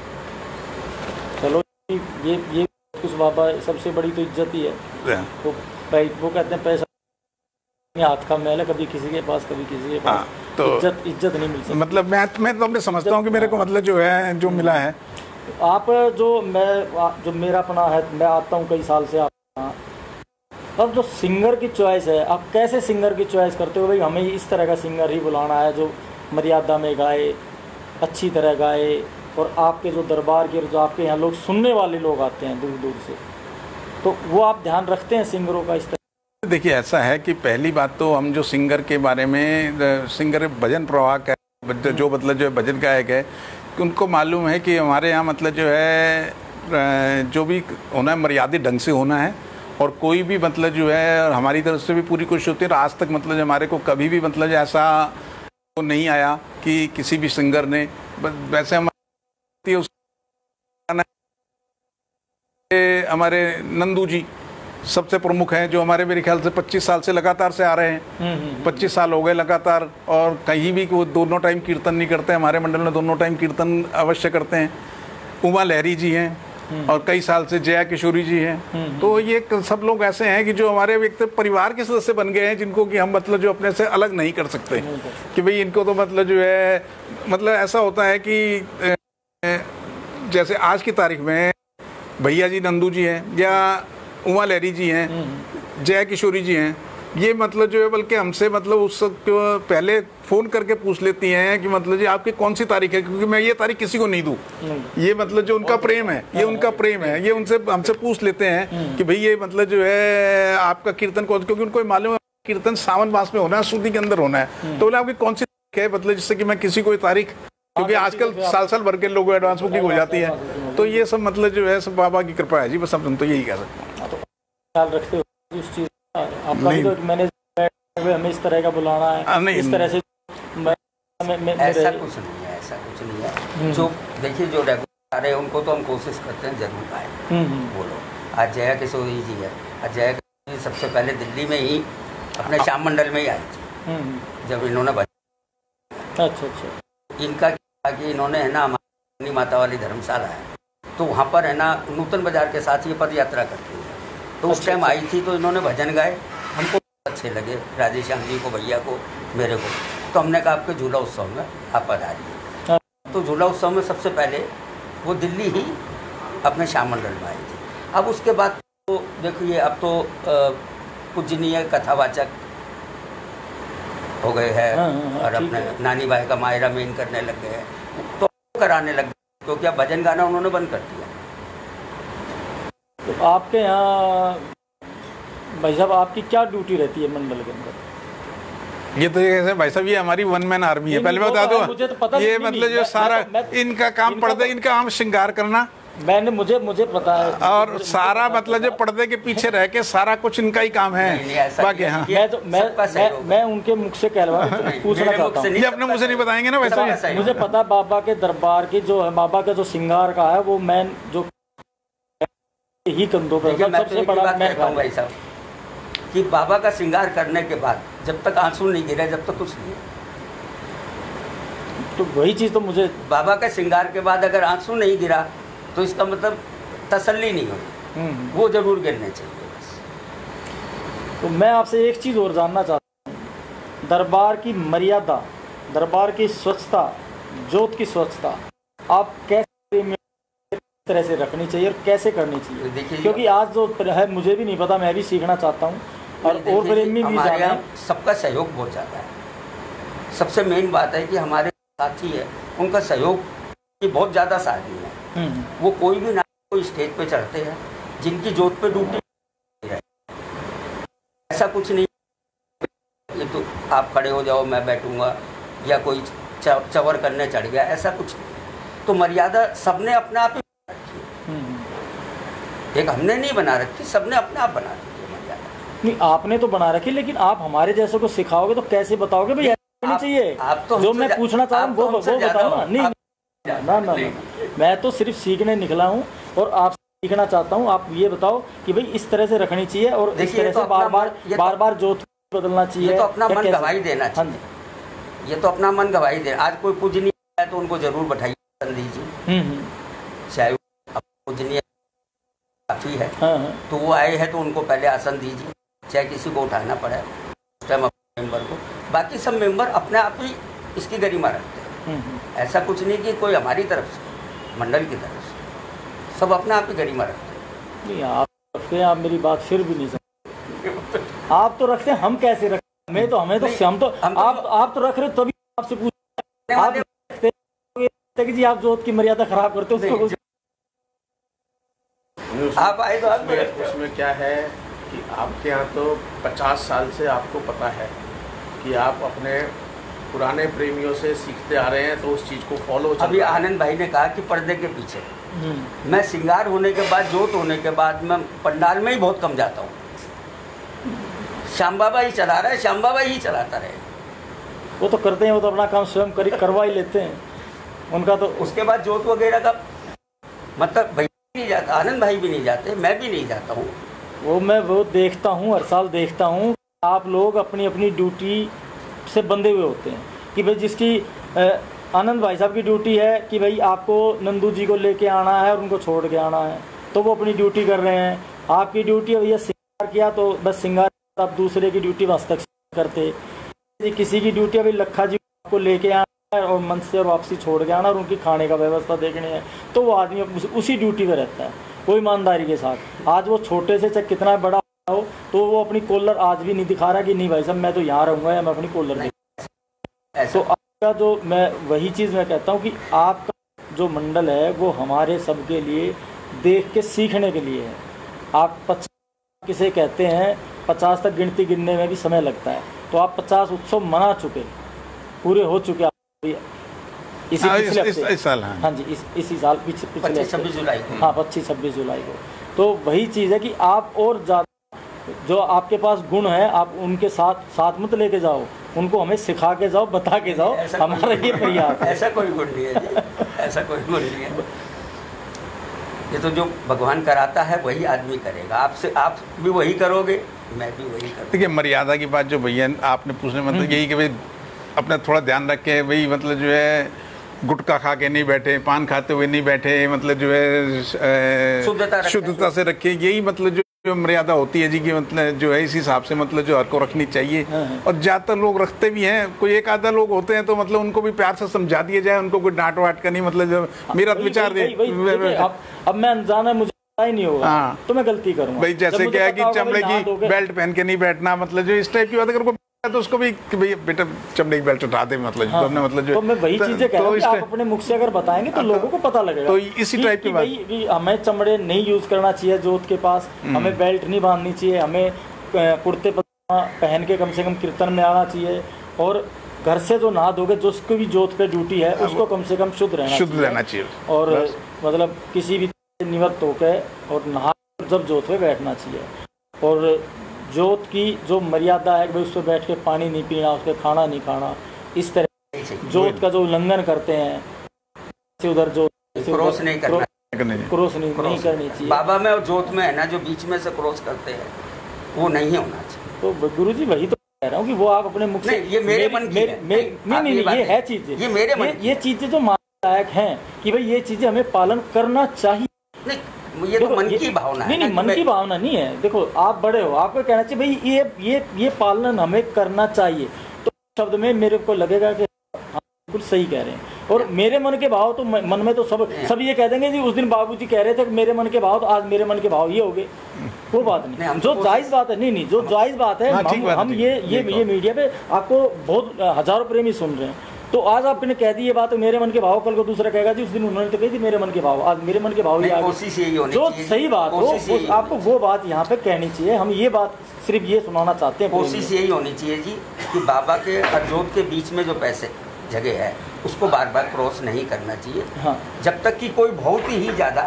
चलो ये कुछ बाबा सबसे बड़ी तो इज्जत ही है। तो वो कहते हैं पैसा हाथ का मैल है, कभी किसी के पास कभी किसी के पास, तो इज्जत नहीं मिल सकती। मतलब मैं तो अपने समझता हूँ कि मेरे को मतलब जो है जो मिला है। आप जो मेरा अपना है, मैं आता हूँ कई साल से आप, अब जो सिंगर की चॉइस है, आप कैसे सिंगर की चॉइस करते हो? भाई हमें इस तरह का सिंगर ही बुलाना है जो मर्यादा में गाए, अच्छी तरह गाए, और आपके जो दरबार के जो आपके यहाँ लोग सुनने वाले लोग आते हैं दूर दूर से, तो वो आप ध्यान रखते हैं सिंगरों का इस तरह? देखिए ऐसा है कि पहली बात तो हम जो सिंगर के बारे में, सिंगर भजन प्रवाहक है, जो मतलब जो भजन गायक है, उनको मालूम है कि हमारे यहाँ मतलब जो है जो भी होना है मर्यादित ढंग से होना है, और कोई भी मतलब जो है हमारी तरफ से भी पूरी कोशिश होती है। आज तक मतलब हमारे को कभी भी मतलब ऐसा तो नहीं आया कि किसी भी सिंगर ने, वैसे हमारे नंदू जी सबसे प्रमुख हैं, जो हमारे मेरे ख्याल से 25 साल से लगातार से आ रहे हैं। 25 साल हो गए लगातार, और कहीं भी वो दोनों टाइम कीर्तन नहीं करते, हमारे मंडल में दोनों टाइम कीर्तन अवश्य करते हैं। उमा लहरी जी हैं, और कई साल से जया किशोरी जी हैं। तो ये सब लोग ऐसे हैं कि जो हमारे व्यक्ति परिवार के सदस्य बन गए हैं, जिनको कि हम मतलब जो अपने से अलग नहीं कर सकते कि भाई इनको तो मतलब जो है, मतलब ऐसा होता है कि जैसे आज की तारीख में भैया जी नंदू जी हैं, या उमा लहरी जी हैं, जया किशोरी जी हैं, ये मतलब जो है बल्कि हमसे मतलब उस पहले फ़ोन करके पूछ लेती हैं कि मतलब जी आपकी कौन सी तारीख है, क्योंकि मैं ये तारीख किसी को नहीं दूँ। ये मतलब जो उनका प्रेम है, ये उनका प्रेम है, ये उनसे हमसे पूछ लेते हैं कि भाई ये मतलब जो है आपका कीर्तन कौन, क्योंकि उनको मालूम है कीर्तन सावन मास में होना है, सूदी के अंदर होना है। तो बोले आपकी कौन सी तारीख है, मतलब जिससे कि मैं किसी को तारीख, क्योंकि आजकल साल भर के लोगों एडवांस बुकिंग हो जाती है। तो ये सब मतलब जो है सब बाबा की कृपा है जी, बस हम तो यही कह सकते हैं। ख्याल रखते हो उस चीज़ का? आपका भी तो मैंने हमें इस तरह का बुलाना है, नहीं, इस तरह से ऐसा कुछ नहीं है, ऐसा कुछ नहीं है। जो देखिए जो रेगुलर आ रहे हैं उनको तो हम कोशिश करते हैं जरूर आए। बोलो आज जया किशोरी जी है, आज जया किशोरी जी सबसे पहले दिल्ली में ही अपने श्याम मंडल में ही आई थी जब इन्होंने अच्छा इनका क्या कि इन्होंने है ना हमारी माता वाली धर्मशाला है, तो वहाँ पर है ना नूतन बाजार के साथ ये पद यात्रा करती है। तो उस टाइम आई थी, तो इन्होंने भजन गाए, हमको अच्छे लगे, राधेश्याम जी को, भैया को, मेरे को। तो हमने कहा आपके झूला उत्सव में आप पधारिए। तो झूला उत्सव में सबसे पहले वो दिल्ली ही अपने श्याम मंडल में आई थी। अब उसके बाद तो देखिए अब तो पूजनीय कथावाचक हो गए हैं, और अपने नानी भाई का मायरा मेन करने लग गए हैं, तो कराने लग गए, क्योंकि अब भजन गाना उन्होंने बंद कर दिया। तो आपके यहाँ भाई साहब आपकी क्या ड्यूटी रहती है मंडल के अंदर? ये तो जैसे भाई साहब ये हमारी वन मैन आर्मी है, पहले बता दो। मुझे तो पता ये नहीं, मतलब जो सारा इनका काम पर्दे, इनका काम श्रृंगार करना, मुझे पता है। और सारा मतलब जो पर्दे के पीछे रह के सारा कुछ इनका ही काम है। बाकी हाँ, मैं उनके मुख से कहलवा पूछना चाहता हूँ। ये अपने मुझे नहीं बताएंगे ना वैसे। मुझे पता बाबा के दरबार की जो है, बाबा का जो श्रृंगार का है, वो मैन जो ही कंधों पर सबसे बड़ा मैं भाई साहब कि बाबा का श्रृंगार करने के बाद जब तक आंसू नहीं गिरे तब तक कुछ नहीं। तो वही चीज तो मुझे, बाबा का श्रृंगार के बाद अगर आंसू नहीं गिरा तो इसका मतलब तसल्ली नहीं होगी, वो जरूर गिरने चाहिए बस। तो मैं आपसे एक चीज और जानना चाहता हूँ, दरबार की मर्यादा, दरबार की स्वच्छता, जोत की स्वच्छता आप कैसे तरह से रखनी चाहिए और कैसे करनी चाहिए? देखिए, क्योंकि आज जो है मुझे भी नहीं पता, मैं भी सीखना चाहता हूँ और प्रेमी भी हमारे यहाँ सबका सहयोग बहुत ज़्यादा है। सबसे मेन बात है कि हमारे साथी है उनका सहयोग की बहुत ज़्यादा साथी है। वो कोई भी ना कोई स्टेज पे चढ़ते हैं जिनकी जोत पे ड्यूटी है, ऐसा कुछ नहीं ये तो आप खड़े हो जाओ मैं बैठूंगा या कोई चवर करने चढ़ गया, ऐसा कुछ नहीं। तो मर्यादा सबने अपने आप ही एक हमने नहीं बना रखी, सबने अपने आप बना रखी है मर्यादा। नहीं आपने तो बना रखी, लेकिन आप हमारे जैसे को सिखाओगे तो कैसे बताओगे भाई ऐसा चाहिए? आप तो जो मैं पूछना चाह रहा हूँ वो बताओ ना। नहीं ना, मैं तो सिर्फ सीखने निकला हूँ और आप सीखना चाहता हूँ। आप ये बताओ कि भाई इस तरह से रखनी चाहिए और इस तरह से बार बार जोत बदलना चाहिए। ये तो अपना मन गवाही देना चाहिए, ये तो अपना मन गवाही दे। आज कोई पूजनीय है तो उनको जरूर बैठाइए, आसन दीजिए, चाहे पूजनीय काफी है तो वो आए हैं तो उनको पहले आसन दीजिए, चाहे किसी को उठाना पड़े उस टाइम अपने मेंबर को। बाकी सब मेंबर अपने आप ही इसकी गरिमा रखते हैं। ऐसा कुछ नहीं कि कोई हमारी तरफ से, मंडल की तरफ से, सब अपने आप ही गरिमा रखते हैं। नहीं आप रखते हैं, आप मेरी बात फिर भी नहीं समझते। आप तो रखते हैं, हम कैसे रखते हैं? आप तो रख रहे हो, तभी आपसे पूछ आप रखते कि जी आप जोत की मर्यादा खराब करते हो। आप आए तो उसमें क्या है कि आपके यहाँ तो 50 साल से आपको पता है कि आप अपने पुराने प्रेमियों से सीखते आ रहे हैं, तो उस चीज़ को फॉलो। अभी आनंद भाई ने कहा कि पर्दे के पीछे मैं श्रृंगार होने के बाद, जोत होने के बाद मैं पंडाल में ही बहुत कम जाता हूँ। श्याम बाबा ही चला रहा है, श्याम बाबा ही चलाता रहे। वो तो करते हैं, वो तो अपना काम स्वयं करवा ही लेते हैं उनका। तो उसके बाद जोत वगैरह का मतलब भाई नहीं जाता, आनंद भाई भी नहीं जाते, मैं भी नहीं जाता हूँ। वो देखता हूँ, हर साल देखता हूँ। आप लोग अपनी अपनी ड्यूटी से बंधे हुए होते हैं कि भाई जिसकी आनंद भाई साहब की ड्यूटी है कि भाई आपको नंदू जी को लेके आना है और उनको छोड़ के आना है, तो वो अपनी ड्यूटी कर रहे हैं। आपकी ड्यूटी है भैया श्रृंगार किया तो बस श्रृंगार, आप दूसरे की ड्यूटी हस्तक्षेप करते। किसी की ड्यूटी अभी लखा जी को लेके आना है और मंच से और वापसी छोड़ के आना और उनकी खाने का व्यवस्था देखनी है, तो वो आदमी उसी ड्यूटी पर रहता है, वो ईमानदारी के साथ। आज वो छोटे से चाहे कितना बड़ा हो तो वो अपनी कॉलर आज भी नहीं दिखा रहा कि नहीं भाई साहब मैं तो यहाँ रहूँगा या मैं अपनी कॉलर नहीं। तो आपका जो, मैं वही चीज़ मैं कहता हूँ कि आपका जो मंडल है वो हमारे सब के लिए देख के सीखने के लिए है। आप 50 किसे कहते हैं, 50 तक गिनती गिनने में भी समय लगता है, तो आप 50 उत्सव मना चुके, पूरे हो चुके इस साल। हाँ जी, इसी साल पिछले 25-26 जुलाई को। हाँ 25-26 जुलाई को। तो वही चीज़ है कि आप और ज़्यादा जो आपके पास गुण है आप उनके साथ मत लेके जाओ, उनको हमें सिखा के जाओ, बता के जाओ, हमारा ये प्रयास। ऐसा कोई गुण नहीं है जी, ऐसा कोई गुण नहीं है। ये तो जो भगवान कराता है वही आदमी करेगा। आपसे आप भी वही करोगे, मैं भी वही करूँगा। देखिए मर्यादा की बात जो भैया आपने पूछने मतलब यही कि भाई अपना थोड़ा ध्यान रख के, भाई मतलब जो है गुटखा खा के नहीं बैठे, पान खाते हुए नहीं बैठे, मतलब जो है शुद्धता से रखे, यही मतलब जो मर्यादा होती है जी की मतलब जो है इस हिसाब से मतलब जो हर को रखनी चाहिए। और ज़्यादातर लोग रखते भी हैं, कोई एक आधा लोग होते हैं तो मतलब उनको भी प्यार से समझा दिया जाए, उनको कोई डांट वाट का नहीं, मतलब जो मेरा विचार दे। अब मैं अनजाना, मुझे ही नहीं होगा तो मैं गलती करूंगा। भाई जैसे क्या है कि चमड़े की बेल्ट पहन के नहीं बैठना, मतलब जो इस टाइप की बात अगर तो उसको भी कि भैया बेटा चमड़े की बेल्ट उठा दे, मतलब हाँ, हमने मतलब जो तो मैं वही चीजें कह रहा हूं कि आप अपने मुख से अगर बताएंगे तो लोगों को पता लगेगा। तो इसी टाइप की बात, हमें चमड़े नहीं यूज करना चाहिए जोत के पास, हमें बेल्ट नहीं बांधनी चाहिए, हमें कुर्ते पजामा पहन के कम से कम कीर्तन में आना चाहिए, और घर से जो नहा धोगे, जो उसकी भी जोत पे ड्यूटी है, उसको कम से कम शुद्ध रहना चाहिए और मतलब किसी भी निवृत्त होकर और नहा जब जोत पे बैठना चाहिए। और जोत की जो मर्यादा है भाई, उस पर बैठ के पानी नहीं पीना, उस पर खाना नहीं खाना, इस तरह जोत का जो उल्लंघन करते हैं उधर जो क्रॉस नहीं करना, क्रॉस नहीं करनी चाहिए। बाबा में और जोत में है ना, जो बीच में से क्रॉस करते हैं वो नहीं होना चाहिए। तो गुरुजी वही तो कह रहा हूँ कि वो आप अपने मुख से, ये मेरे मन की नहीं ये है चीजें, ये मेरे मन, ये चीजें जो मानने लायक हैं कि भाई ये चीजें हमें पालन करना चाहिए। नहीं, ये तो मन की भावना है। नहीं, मन की भावना नहीं है। देखो आप बड़े हो, आपको कहना चाहिए भाई ये पालन हमें करना चाहिए। तो शब्द में मेरे को लगेगा कि हाँ बिल्कुल सही कह रहे हैं। और मेरे मन के भाव तो मन में तो सब ये कह देंगे जी उस दिन बाबूजी कह रहे थे कि मेरे मन के भाव, तो आज मेरे मन के भाव ये हो गए। वो बात नहीं, जो जायज़ बात है, नहीं जो जायज़ बात है, हम ये मीडिया पे आपको बहुत हजारों प्रेमी सुन रहे हैं, तो आज आपने कह दी ये बात, मेरे मन के भाव, कल को दूसरा कहेगा जी उस दिन उन्होंने तो कही थी मेरे मन के भाव, आज मेरे मन के भाव। कोशिश यही होनी जो सही बात हो आपको वो बात यहाँ पे कहनी चाहिए। हम ये बात सिर्फ ये सुनाना चाहते हैं। कोशिश यही होनी चाहिए जी कि बाबा के और जोत के बीच में जो पैसे जगह है उसको बार बार क्रॉस नहीं करना चाहिए। हाँ। जब तक कि कोई बहुत ही ज़्यादा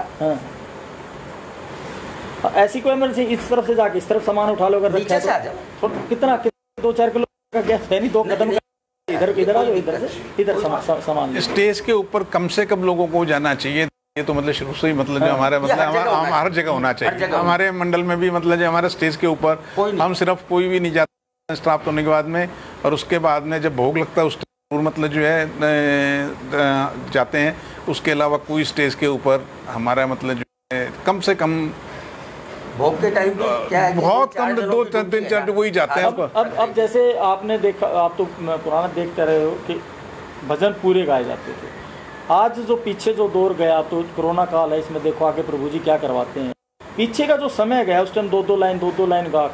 ऐसी कोई इमरजेंसी, इस तरफ से जाके इस तरफ सामान उठा लो, अगर नीचे से आ जाओ, कितना 2-4 किलो का गैस है नहीं, 2 कदम इधर आ जाओ, इधर से इधर सामान। स्टेज के ऊपर कम से कम लोगों को जाना चाहिए। ये तो मतलब शुरू से ही मतलब जो हमारे मतलब हर जगह होना चाहिए। हमारे मंडल में भी मतलब जो हमारे स्टेज के ऊपर हम सिर्फ कोई भी नहीं जाता स्टाफ होने के बाद में, और उसके बाद में जब भोग लगता है उस मतलब जो है जाते हैं। उसके अलावा कोई स्टेज के ऊपर हमारा मतलब जो है कम से कम भोग के टाइम क्या है, बहुत कम 2-3-4 वही जाते हैं। अब जैसे आपने देखा, आप तो पुराना देखते रहे हो कि भजन पूरे गाए जाते थे। आज जो पीछे जो दौर गया, तो कोरोना काल है, इसमें देखो आगे प्रभु जी क्या करवाते हैं। पीछे का जो समय गया उस टाइम 2-2 लाइन गा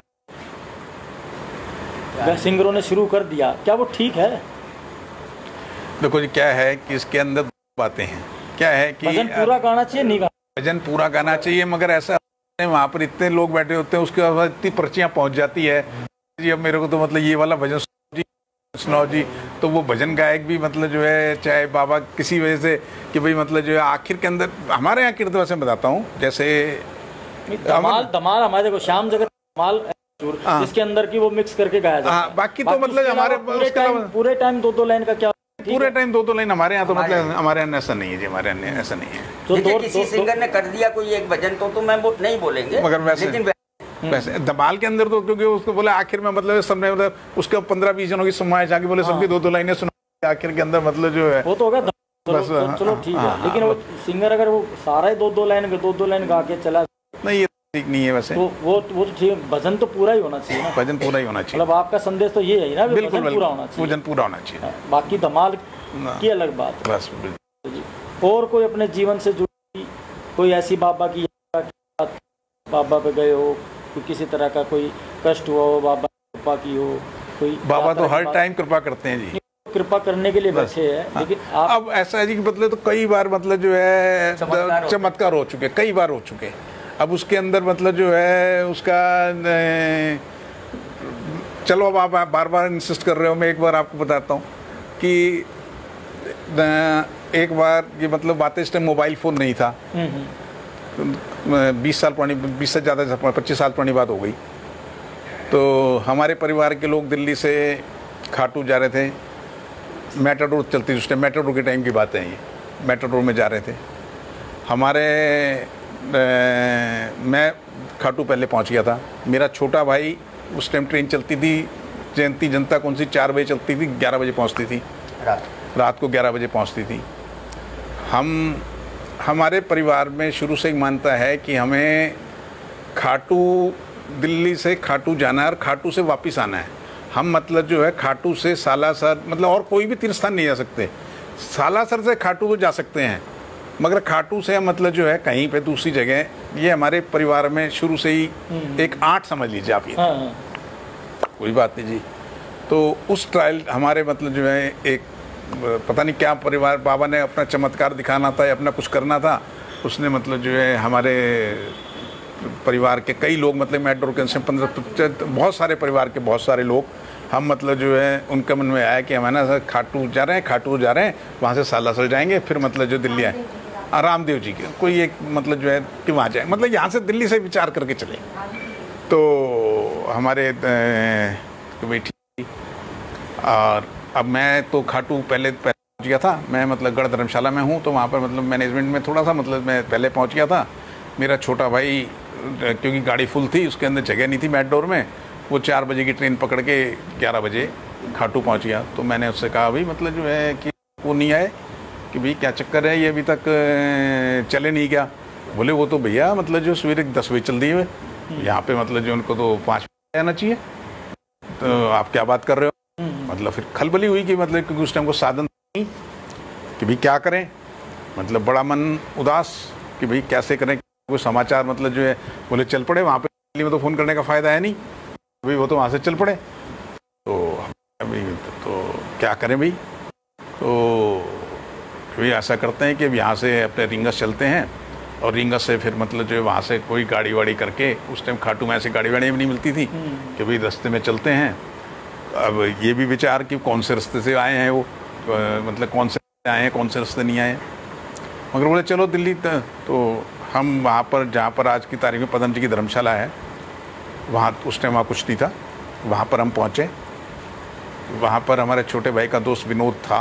सिंगरों ने शुरू कर दिया, क्या वो ठीक है? देखो जी क्या है कि इसके अंदर बातें हैं। क्या है कि भजन पूरा गाना चाहिए, नहीं गाना, भजन पूरा गाना चाहिए, मगर ऐसा वहाँ पर इतने लोग बैठे होते हैं, उसके बाद इतनी पर्चियाँ पहुँच जाती है जी अब मेरे को तो मतलब ये वाला भजन सुनाओ जी, तो वो भजन गायक भी मतलब जो है चाहे बाबा किसी वजह से कि भाई मतलब जो है आखिर के अंदर हमारे यहाँ कीर्तन से बताता हूँ, जैसे धमाल हमारे देखो श्याम जगत धमाल इसके अंदर की वो मिक्स करके गाया जाता है। बाकी तो मतलब हमारे पूरे टाइम 2-2 लाइन का क्या, पूरे टाइम 2-2 लाइन हमारे यहाँ तो मतलब हमारे यहाँ ऐसा नहीं है जी, हमारे यहाँ ऐसा नहीं है। देखिए किसी सिंगर ने कर दिया कोई एक भजन तो मैं नहीं बोलेंगे, मगर वैसे धमाल के अंदर तो क्योंकि उसको बोले आखिर में मतलब सबने मतलब उसके 15-20 जनों की सुनवाई जाके बोले सबकी 2-2 लाइनें सुना आखिर के अंदर मतलब जो है वो तो होगा चलो ठीक है। लेकिन वो सिंगर अगर वो सारा ही 2-2 लाइन गा के चला, नहीं ये ठीक नहीं है वैसे। तो वो तो ठीक, भजन तो पूरा ही होना चाहिए ना, भजन पूरा ही होना चाहिए। मतलब आपका संदेश तो ये है ना, बिल्कुल पूरा होना चाहिए, भजन पूरा होना चाहिए। बाकी धमाल की अलग बात बस। और कोई अपने जीवन से जुड़ी कोई ऐसी बाबा की बाबा पे गए हो, कोई किसी तरह का कोई कष्ट हुआ हो, बाबा कृपा की हो कोई? बाबा तो हर टाइम कृपा करते हैं जी, कृपा करने के लिए बैठे हैं। लेकिन अब ऐसा है जी मतलब तो कई बार मतलब जो है चमत्कार हो चुके, कई बार हो चुके। अब उसके अंदर मतलब जो है उसका चलो अब आप बार बार इंसिस्ट कर रहे हो, मैं एक बार आपको बताता हूँ कि एक बार ये मतलब बातें इस टाइम मोबाइल फ़ोन नहीं था, 20 साल पुरानी, 20 से ज़्यादा 25 साल पुरानी बात हो गई। तो हमारे परिवार के लोग दिल्ली से खाटू जा रहे थे, मेट्रो चलती थी उस टाइम, मेट्रो के टाइम की बात है ये, मेट्रो में जा रहे थे हमारे। मैं खाटू पहले पहुंच गया था, मेरा छोटा भाई उस टाइम ट्रेन चलती थी जयंती जनता कौन सी 4 बजे चलती थी, 11 बजे पहुंचती थी, रात को 11 बजे पहुंचती थी। हमारे परिवार में शुरू से ही मानता है कि हमें खाटू, दिल्ली से खाटू जाना है और खाटू से वापस आना है। हम मतलब जो है खाटू से सालासर मतलब और कोई भी तीर्थ स्थान नहीं जा सकते, सालासर से खाटू तो जा सकते हैं, मगर खाटू से मतलब जो है कहीं पे दूसरी जगह, ये हमारे परिवार में शुरू से ही एक आर्ट समझ लीजिए आप, ये कोई बात नहीं जी। तो उस ट्रायल हमारे मतलब जो है एक पता नहीं क्या परिवार, बाबा ने अपना चमत्कार दिखाना था या अपना कुछ करना था, उसने मतलब जो है हमारे परिवार के कई लोग मतलब मेट्रो के 15 बहुत सारे परिवार के बहुत सारे लोग हम मतलब जो है उनके मन में आया कि हम है ना खाटू जा रहे हैं, वहाँ से सालासर जाएंगे, फिर मतलब जो दिल्ली आए रामदेव जी के कोई एक मतलब जो है कि वहाँ जाए, मतलब यहाँ से दिल्ली से विचार करके चले। तो हमारे बेटी और अब मैं तो खाटू पहले पहुँच गया था, मैं मतलब गढ़ धर्मशाला में हूँ, तो वहाँ पर मतलब मैनेजमेंट में थोड़ा सा मतलब मैं पहले पहुँच गया था। मेरा छोटा भाई क्योंकि गाड़ी फुल थी, उसके अंदर जगह नहीं थी मेट्रोर में, वो 4 बजे की ट्रेन पकड़ के 11 बजे खाटू पहुँच गया। तो मैंने उससे कहा भाई मतलब जो है कि वो नहीं आए, कि भाई क्या चक्कर है, ये अभी तक चले नहीं गया। बोले वो तो भैया मतलब जो सवेरे 10 बजे चल दी है, यहाँ पे मतलब जो उनको तो 5 बजे आना चाहिए, तो आप क्या बात कर रहे हो। मतलब फिर खलबली हुई कि मतलब क्योंकि उस टाइम को साधन नहीं कि भाई क्या करें, मतलब बड़ा मन उदास कि भाई कैसे करें। कोई समाचार मतलब जो है बोले चल पड़े, वहाँ पे दिल्ली में तो फ़ोन करने का फ़ायदा है नहीं, भाई वो तो वहाँ से चल पड़े। तो अभी तो क्या करें भाई, तो भाई ऐसा करते हैं कि यहाँ से अपने रिंगस चलते हैं, और रिंगस से फिर मतलब जो है वहाँ से कोई गाड़ी वाड़ी करके, उस टाइम खाटू में ऐसी गाड़ी वाड़ी भी नहीं मिलती थी, कि भाई रास्ते में चलते हैं। अब ये भी विचार कि कौन से रास्ते से आए हैं वो, मतलब कौन से आए हैं कौन से रास्ते नहीं आए, मगर बोले चलो दिल्ली। तो हम वहाँ पर जहाँ पर आज की तारीख में पदम जी की धर्मशाला है, वहाँ उस टाइम वहाँ कुछ नहीं था, वहाँ पर हम पहुँचे। वहाँ पर हमारे छोटे भाई का दोस्त विनोद था,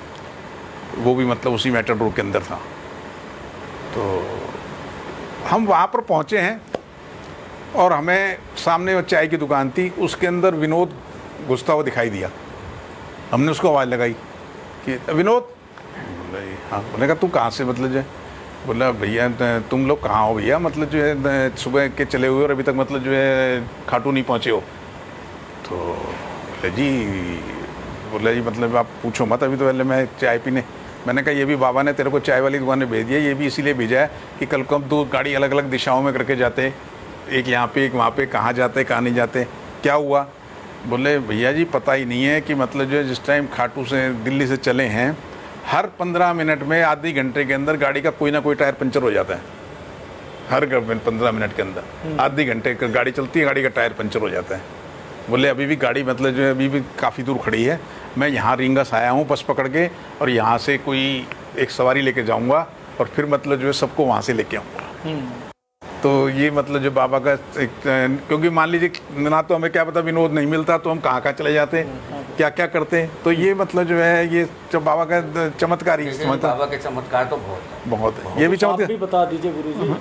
वो भी मतलब उसी मेट्रो के अंदर था। तो हम वहाँ पर पहुँचे हैं, और हमें सामने वो चाय की दुकान थी, उसके अंदर विनोद घुसता हुआ दिखाई दिया। हमने उसको आवाज़ लगाई कि विनोद, हाँ। बोले कहा तू कहाँ से मतलब जो है, बोला भैया तुम लोग कहाँ हो भैया, मतलब जो है सुबह के चले हुए और अभी तक मतलब जो है खाटू नहीं पहुँचे हो। तो बोले जी मतलब आप पूछो मत, अभी तो पहले मैं चाय पीने। मैंने कहा ये भी बाबा ने तेरे को चाय वाली दुकान में भेज दिया, ये भी इसीलिए भेजा है कि कल को हम 2 गाड़ी अलग अलग दिशाओं में करके जाते, एक यहाँ पे एक वहाँ पे, कहाँ जाते कहाँ नहीं जाते, क्या हुआ। बोले भैया जी पता ही नहीं है कि मतलब जो है जिस टाइम खाटू से दिल्ली से चले हैं, हर 15 मिनट में आधे घंटे के अंदर गाड़ी का कोई ना कोई टायर पंचर हो जाता है। हर 15 मिनट के अंदर आधे घंटे गाड़ी चलती है, गाड़ी का टायर पंचर हो जाता है। बोले अभी भी गाड़ी मतलब जो है अभी भी काफ़ी दूर खड़ी है, मैं यहाँ रिंगस आया हूँ बस पकड़ के, और यहाँ से कोई एक सवारी लेके जाऊँगा, और फिर मतलब जो है सबको वहाँ से लेके आऊँगा। तो ये मतलब जो बाबा का एक, क्योंकि मान लीजिए ना तो हमें क्या पता विनोद नहीं मिलता तो हम कहाँ कहाँ चले जाते, क्या क्या करते। तो ये मतलब जो है ये जब बाबा का चमत्कार ही, बाबा के चमत्कार तो बहुत है। ये भी चमत्कार भी बता दीजिए गुरुजी,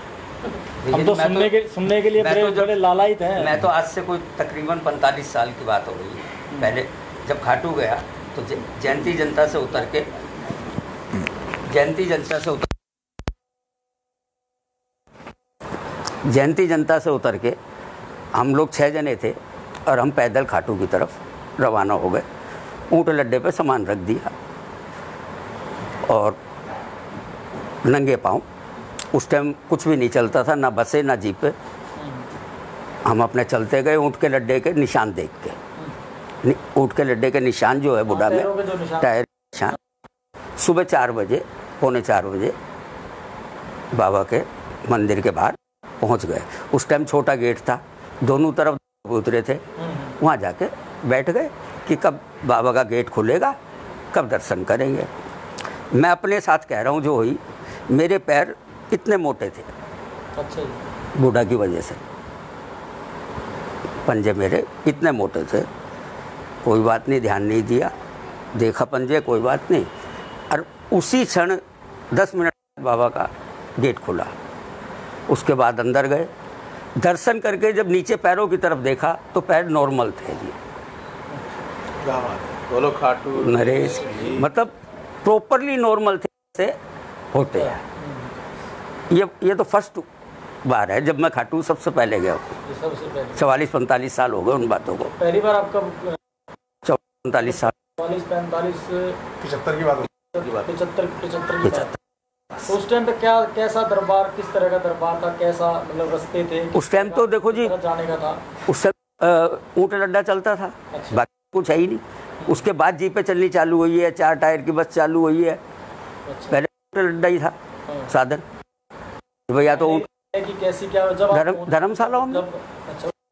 हम तो सुनने के लिए बड़े लालायित हैं। मैं तो आज से कोई तकरीबन 45 साल की बात हो गई है। पहले जब खाटू गया तो जयंती जनता से उतर के जयंती जनता से उतर के हम लोग 6 जने थे, और हम पैदल खाटू की तरफ रवाना हो गए। ऊँट लड्डे पे सामान रख दिया और नंगे पाँव, उस टाइम कुछ भी नहीं चलता था, ना बसें ना जीपें। हम अपने चलते गए ऊँट के लड्डे के निशान देख के। ऊँट के लड्डे के निशान जो है बुढ़ा में, टायर निशान। सुबह 4 बजे, पौने 4 बजे बाबा के मंदिर के बाहर पहुंच गए। उस टाइम छोटा गेट था, दोनों तरफ उतरे थे। वहाँ जाके बैठ गए कि कब बाबा का गेट खुलेगा, कब दर्शन करेंगे। मैं अपने साथ कह रहा हूँ, जो हुई, मेरे पैर इतने मोटे थे। अच्छा, बूढ़ा की वजह से पंजे मेरे इतने मोटे थे। कोई बात नहीं, ध्यान नहीं दिया, देखा पंजे, कोई बात नहीं। और उसी क्षण 10 मिनट बाबा का गेट खुला। उसके बाद अंदर गए, दर्शन करके जब नीचे पैरों की तरफ देखा तो पैर नॉर्मल थे जी। क्या बात है, बोलो खाटू नरेश, मतलब प्रॉपरली नॉर्मल थे से होते हैं। ये तो फर्स्ट बार है जब मैं खाटू सबसे पहले गया हूँ। 44-45 साल हो गए उन बातों को। पहली बार आपका 45 साल, 45 75 की बात, 75 की बात। उस टाइम पे कैसा दरबार, किस तरह का दरबार था, कैसा मतलब रास्ते थे? उस टाइम तो देखो जी, जाने का था उस टाइम ऊँट लड्डा चलता था। अच्छा। बाकी कुछ है ही नहीं। उसके बाद जीपें चलनी चालू हुई है, 4 टायर की बस चालू हुई है। अच्छा। पहले ऊँट लड्डा ही था साधन। भैया तो कि कैसी क्या जब धर्मशालाओं में, अच्छा,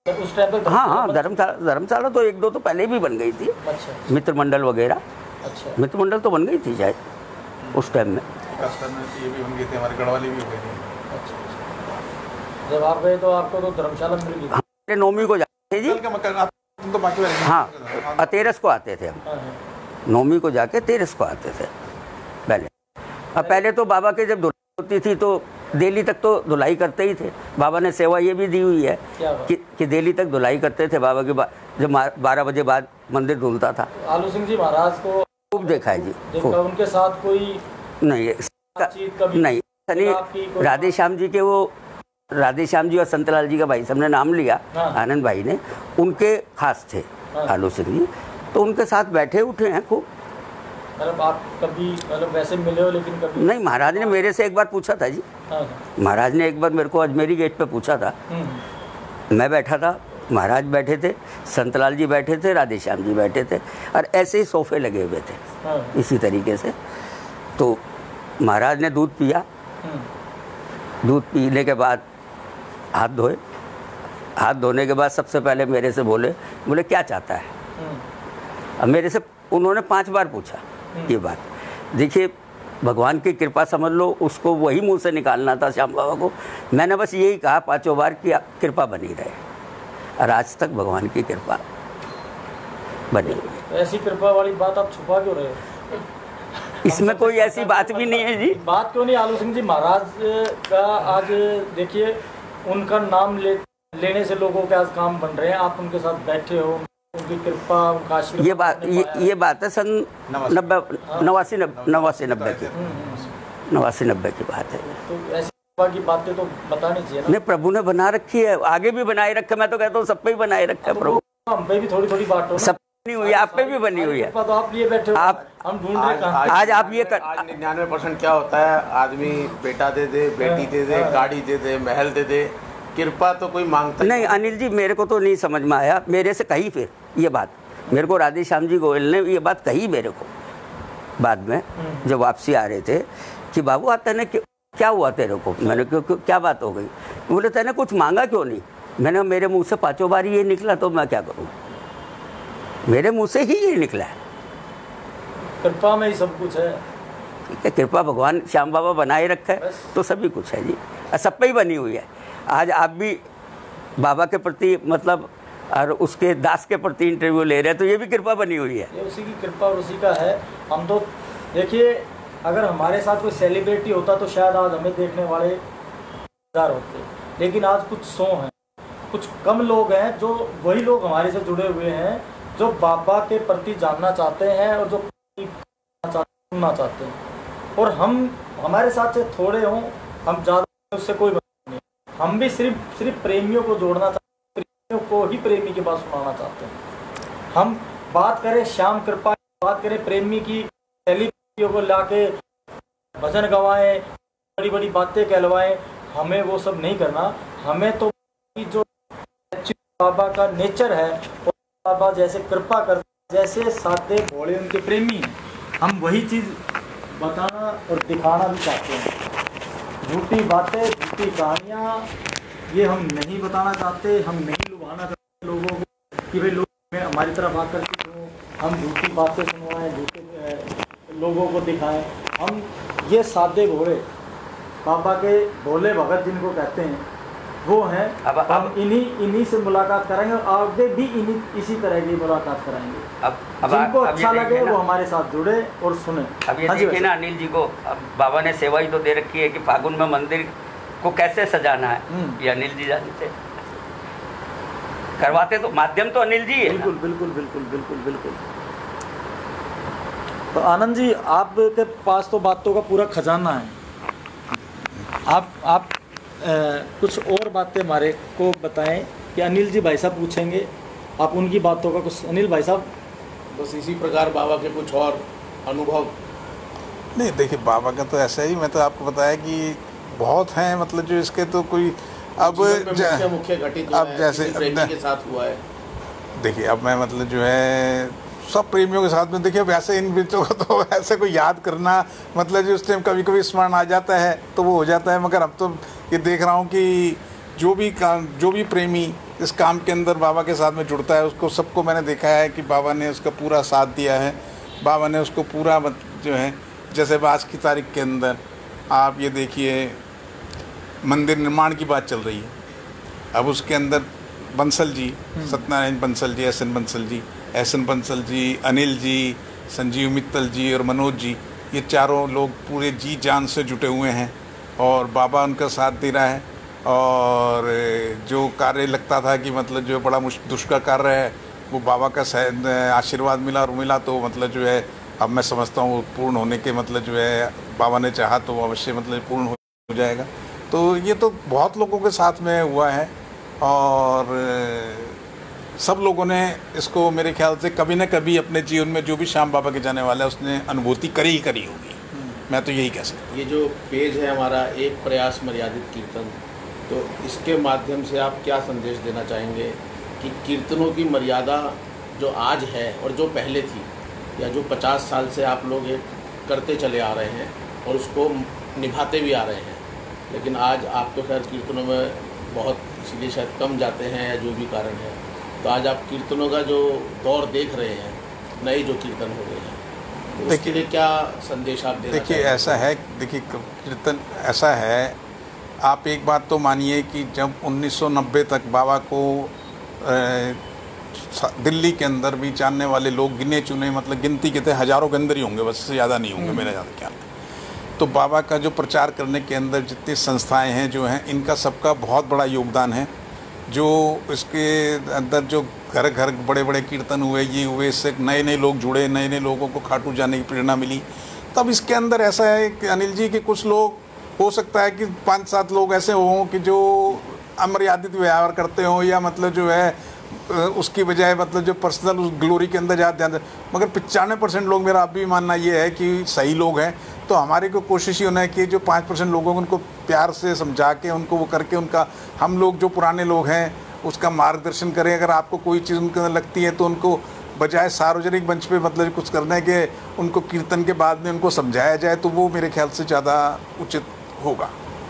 उस टाइम पे हाँ, धर्मशाला तो 1-2 तो पहले भी बन गई थी। अच्छा। मित्र मंडल वगैरह। अच्छा। मित्र मंडल तो बन गई थी शायद उस टाइम में। ये भी बन गई थी, हमारे गढ़वाली भी हो गई थी। अच्छा। जब आप गए तो आपको तो धर्मशाला मिल गई? हाँ, 9वीं को जाते जी। हाँ, 13 को आते थे हम। 9वीं को जाके 13 को आते थे पहले। अब पहले तो बाबा के जब धुलाई होती थी तो दिल्ली तक तो धुलाई करते ही थे। बाबा ने सेवा ये भी दी हुई है कि दिल्ली तक धुलाई करते थे बाबा की। जब 12 बजे बाद मंदिर धुलता था। आलू सिंह जी महाराज को खूब देखा है जी। देखा, उनके साथ कोई नहीं नहीं, राधे श्याम जी के वो राधे श्याम जी और संतलाल जी का भाई साहब ने नाम लिया। हाँ। आनंद भाई ने, उनके खास थे। हाँ। आलू सिंह जी तो उनके साथ बैठे उठे हैं खूब। मतलब आप कभी मतलब वैसे मिले हो लेकिन कभी नहीं? महाराज ने मेरे से एक बार पूछा था जी। हाँ। महाराज ने एक बार मेरे को अजमेरी गेट पे पूछा था। मैं बैठा था, महाराज बैठे थे, संतलाल जी बैठे थे, राधे श्याम जी बैठे थे और ऐसे ही सोफे लगे हुए थे। हाँ। इसी तरीके से तो महाराज ने दूध पिया। दूध पीने के बाद हाथ धोए। हाथ धोने के बाद सबसे पहले मेरे से बोले क्या चाहता है। अब मेरे से उन्होंने 5 बार पूछा ये बात। देखिए, भगवान की कृपा समझ लो, उसको वही मुंह से निकालना था श्याम बाबा को। मैंने बस यही कहा 5 बार कि कृपा बनी रहे, और आज तक भगवान की कृपा बनी हुई। ऐसी कृपा वाली बात आप छुपा क्यों रहे हो? इसमें कोई ऐसी बात भी नहीं है जी। बात क्यों नहीं? आलू सिंह जी महाराज का आज देखिए, उनका नाम लेने से लोगों के आज काम बन रहे हैं। आप उनके साथ बैठे हो, उनकी कृपा, उनका आशीर्वाद। ये बात है सन 89-90 की 89-90 की बात है। तो ऐसी की बातें तो बतानी चाहिए ना। नहीं, प्रभु ने बना रखी है, आगे भी बनाए रखा। मैं तो कहता हूँ सब पे ही बनाए रखा है प्रभु। हम पे भी थोड़ी बात हो, सब बनी हुई है, आप पे भी बनी हुई है। तो आप लिए बैठे हो, आप हम ढूंढ रहे हैं। आज आप ये कर। आज 99% क्या होता है, आदमी बेटा दे दे, बेटी दे दे, गाड़ी दे दे, महल दे दे, कृपा तो कोई मांगता नहीं। अनिल जी, मेरे को तो नहीं समझ में आया। मेरे से कही फिर ये बात, मेरे को राधे श्याम जी गोयल ने ये बात कही मेरे को बाद में, जब वापसी आ रहे थे, कि बाबू आता है क्या हुआ तेरे को। मैंने क्या बात हो गई? बोले तेने कुछ मांगा क्यों नहीं? मैंने मेरे मुंह से 5 बार ये निकला तो मैं क्या करूँ, मेरे मुंह से ही ये निकला है। कृपा में ही सब कुछ है। ठीक है, कृपा भगवान श्याम बाबा बनाए रखा है तो सभी कुछ है जी, सब पे ही बनी हुई है। आज आप भी बाबा के प्रति मतलब और उसके दास के प्रति इंटरव्यू ले रहे हैं तो ये भी कृपा बनी हुई है। ये उसी की कृपा और उसी का है। हम तो देखिए, अगर हमारे साथ कोई सेलिब्रिटी होता तो शायद आज हमें देखने वाले हजार होते, लेकिन आज कुछ 100 हैं, कुछ कम लोग हैं जो वही लोग हमारे से जुड़े हुए हैं, जो बाबा के प्रति जानना चाहते हैं और जो सुनना चाहते हैं। और हम हमारे साथ से थोड़े हों, हम ज़्यादा, उससे कोई मतलब नहीं। हम भी सिर्फ प्रेमियों को जोड़ना चाहते हैं, प्रेमियों को ही प्रेमी की बात सुनाना चाहते हैं। हम बात करें श्याम कृपा, बात करें प्रेमी की, सेलिब्रिटियों को लाके भजन गवाएं, बड़ी बड़ी बातें कहलवाएं, हमें वो सब नहीं करना। हमें तो जो बाबा का नेचर है, बाबा जैसे कृपा कर, जैसे सादे भोले उनके प्रेमी, हम वही चीज़ बताना और दिखाना भी चाहते हैं। झूठी बातें, झूठी कहानियाँ ये हम नहीं बताना चाहते। हम नहीं लुभाना चाहते लोगों को कि भाई लोग हमारी तरफ आकर के हम झूठी बातें सुनवाएं, झूठे लोगों को दिखाएं। हम ये सादे भोले बाबा के भोले भगत जिनको कहते हैं वो हैं। हम इन्हीं से मुलाकात कराएंगे और आगे भी इसी तरह की मुलाकात कराएंगे। अब जिनको अच्छा लगे वो हमारे साथ जुड़े और सुने। अब ये देखिए ना अनिल जी को, अब बाबा ने सेवा ही तो दे रखी है कि फागुन में मंदिर को कैसे सजाना है, ये अनिल जी जानते करवाते, तो माध्यम तो अनिल जी है। बिल्कुल बिल्कुल बिल्कुल बिल्कुल बिल्कुल। तो आनंद जी, आपके पास तो बातों का पूरा खजाना है। आप कुछ और बातें हमारे को बताएं कि अनिल जी भाई साहब पूछेंगे, आप उनकी बातों का कुछ। अनिल भाई साहब, बस इसी प्रकार बाबा के कुछ और अनुभव। नहीं देखिए, बाबा का तो ऐसा ही, मैं तो आपको बताया कि बहुत हैं, मतलब जो इसके तो कोई अब मुख्य घटित अब जैसे प्रेमी के साथ हुआ है। देखिए, अब मैं मतलब जो है सब प्रेमियों के साथ में, देखिए वैसे इन बच्चों को तो ऐसे कोई याद करना, मतलब जो उस टाइम कभी कभी स्मरण आ जाता है तो वो हो जाता है। मगर अब तो ये देख रहा हूँ कि जो भी प्रेमी इस काम के अंदर बाबा के साथ में जुड़ता है, उसको सबको मैंने देखा है कि बाबा ने उसका पूरा साथ दिया है। बाबा ने उसको पूरा जो है, जैसे आज की तारीख के अंदर आप ये देखिए मंदिर निर्माण की बात चल रही है। अब उसके अंदर बंसल जी, सत्यनारायण बंसल जी, एस एन बंसल जी, अनिल जी, संजीव मित्तल जी और मनोज जी, ये चारों लोग पूरे जी जान से जुटे हुए हैं और बाबा उनका साथ दे रहा है। और जो कार्य लगता था कि मतलब जो बड़ा दुष्कर कार्य है, वो बाबा का आशीर्वाद मिला तो मतलब जो है अब मैं समझता हूँ पूर्ण होने के मतलब जो है बाबा ने चाहा तो अवश्य मतलब पूर्ण हो जाएगा। तो ये तो बहुत लोगों के साथ में हुआ है और सब लोगों ने इसको मेरे ख्याल से कभी न कभी अपने जीवन में जो भी श्याम बाबा के जाने वाला है उसने अनुभूति करी ही करी होगी। मैं तो यही कह सकता हूँ। ये जो पेज है हमारा एक प्रयास मर्यादित कीर्तन, तो इसके माध्यम से आप क्या संदेश देना चाहेंगे कि कीर्तनों की मर्यादा जो आज है और जो पहले थी, या जो 50 साल से आप लोग एक करते चले आ रहे हैं और उसको निभाते भी आ रहे हैं, लेकिन आज आप तो खैर कीर्तनों में बहुत इसलिए शायद कम जाते हैं या जो भी कारण है, तो आज आप कीर्तनों का जो दौर देख रहे हैं, नए जो कीर्तन हो रहे हैं, तो उसके लिए क्या संदेश आप देना देखिए ऐसा है, देखिए कीर्तन ऐसा है, आप एक बात तो मानिए कि जब 1990 तक बाबा को दिल्ली के अंदर भी जानने वाले लोग गिने चुने मतलब गिनती के थे हज़ारों के अंदर ही होंगे, बस ज़्यादा नहीं होंगे मेरा ज़्यादा ख्याल है। तो बाबा का जो प्रचार करने के अंदर जितनी संस्थाएं हैं जो हैं, इनका सबका बहुत बड़ा योगदान है। जो इसके अंदर जो घर घर बड़े बड़े कीर्तन हुए, ये हुए, इससे नए नए लोग जुड़े, नए नए लोगों को खाटू जाने की प्रेरणा मिली। तब इसके अंदर ऐसा है कि अनिल जी के कुछ लोग, हो सकता है कि 5-7 लोग ऐसे हों कि जो अमर्यादित व्यवहार करते हों या मतलब जो है उसकी बजाय मतलब जो पर्सनल उस ग्लोरी के अंदर ध्यान, मगर 95% लोग, मेरा अभी मानना ये है कि सही लोग हैं। तो हमारी को कोशिश ही होना है कि जो 5% लोगों को उनको प्यार से समझा के उनको वो करके उनका, हम लोग जो पुराने लोग हैं उसका मार्गदर्शन करें। अगर आपको कोई चीज़ उनके अंदर लगती है तो उनको बजाय सार्वजनिक मंच पे मतलब कुछ करने के उनको कीर्तन के बाद में उनको समझाया जाए, तो वो मेरे ख्याल से ज़्यादा उचित होगा।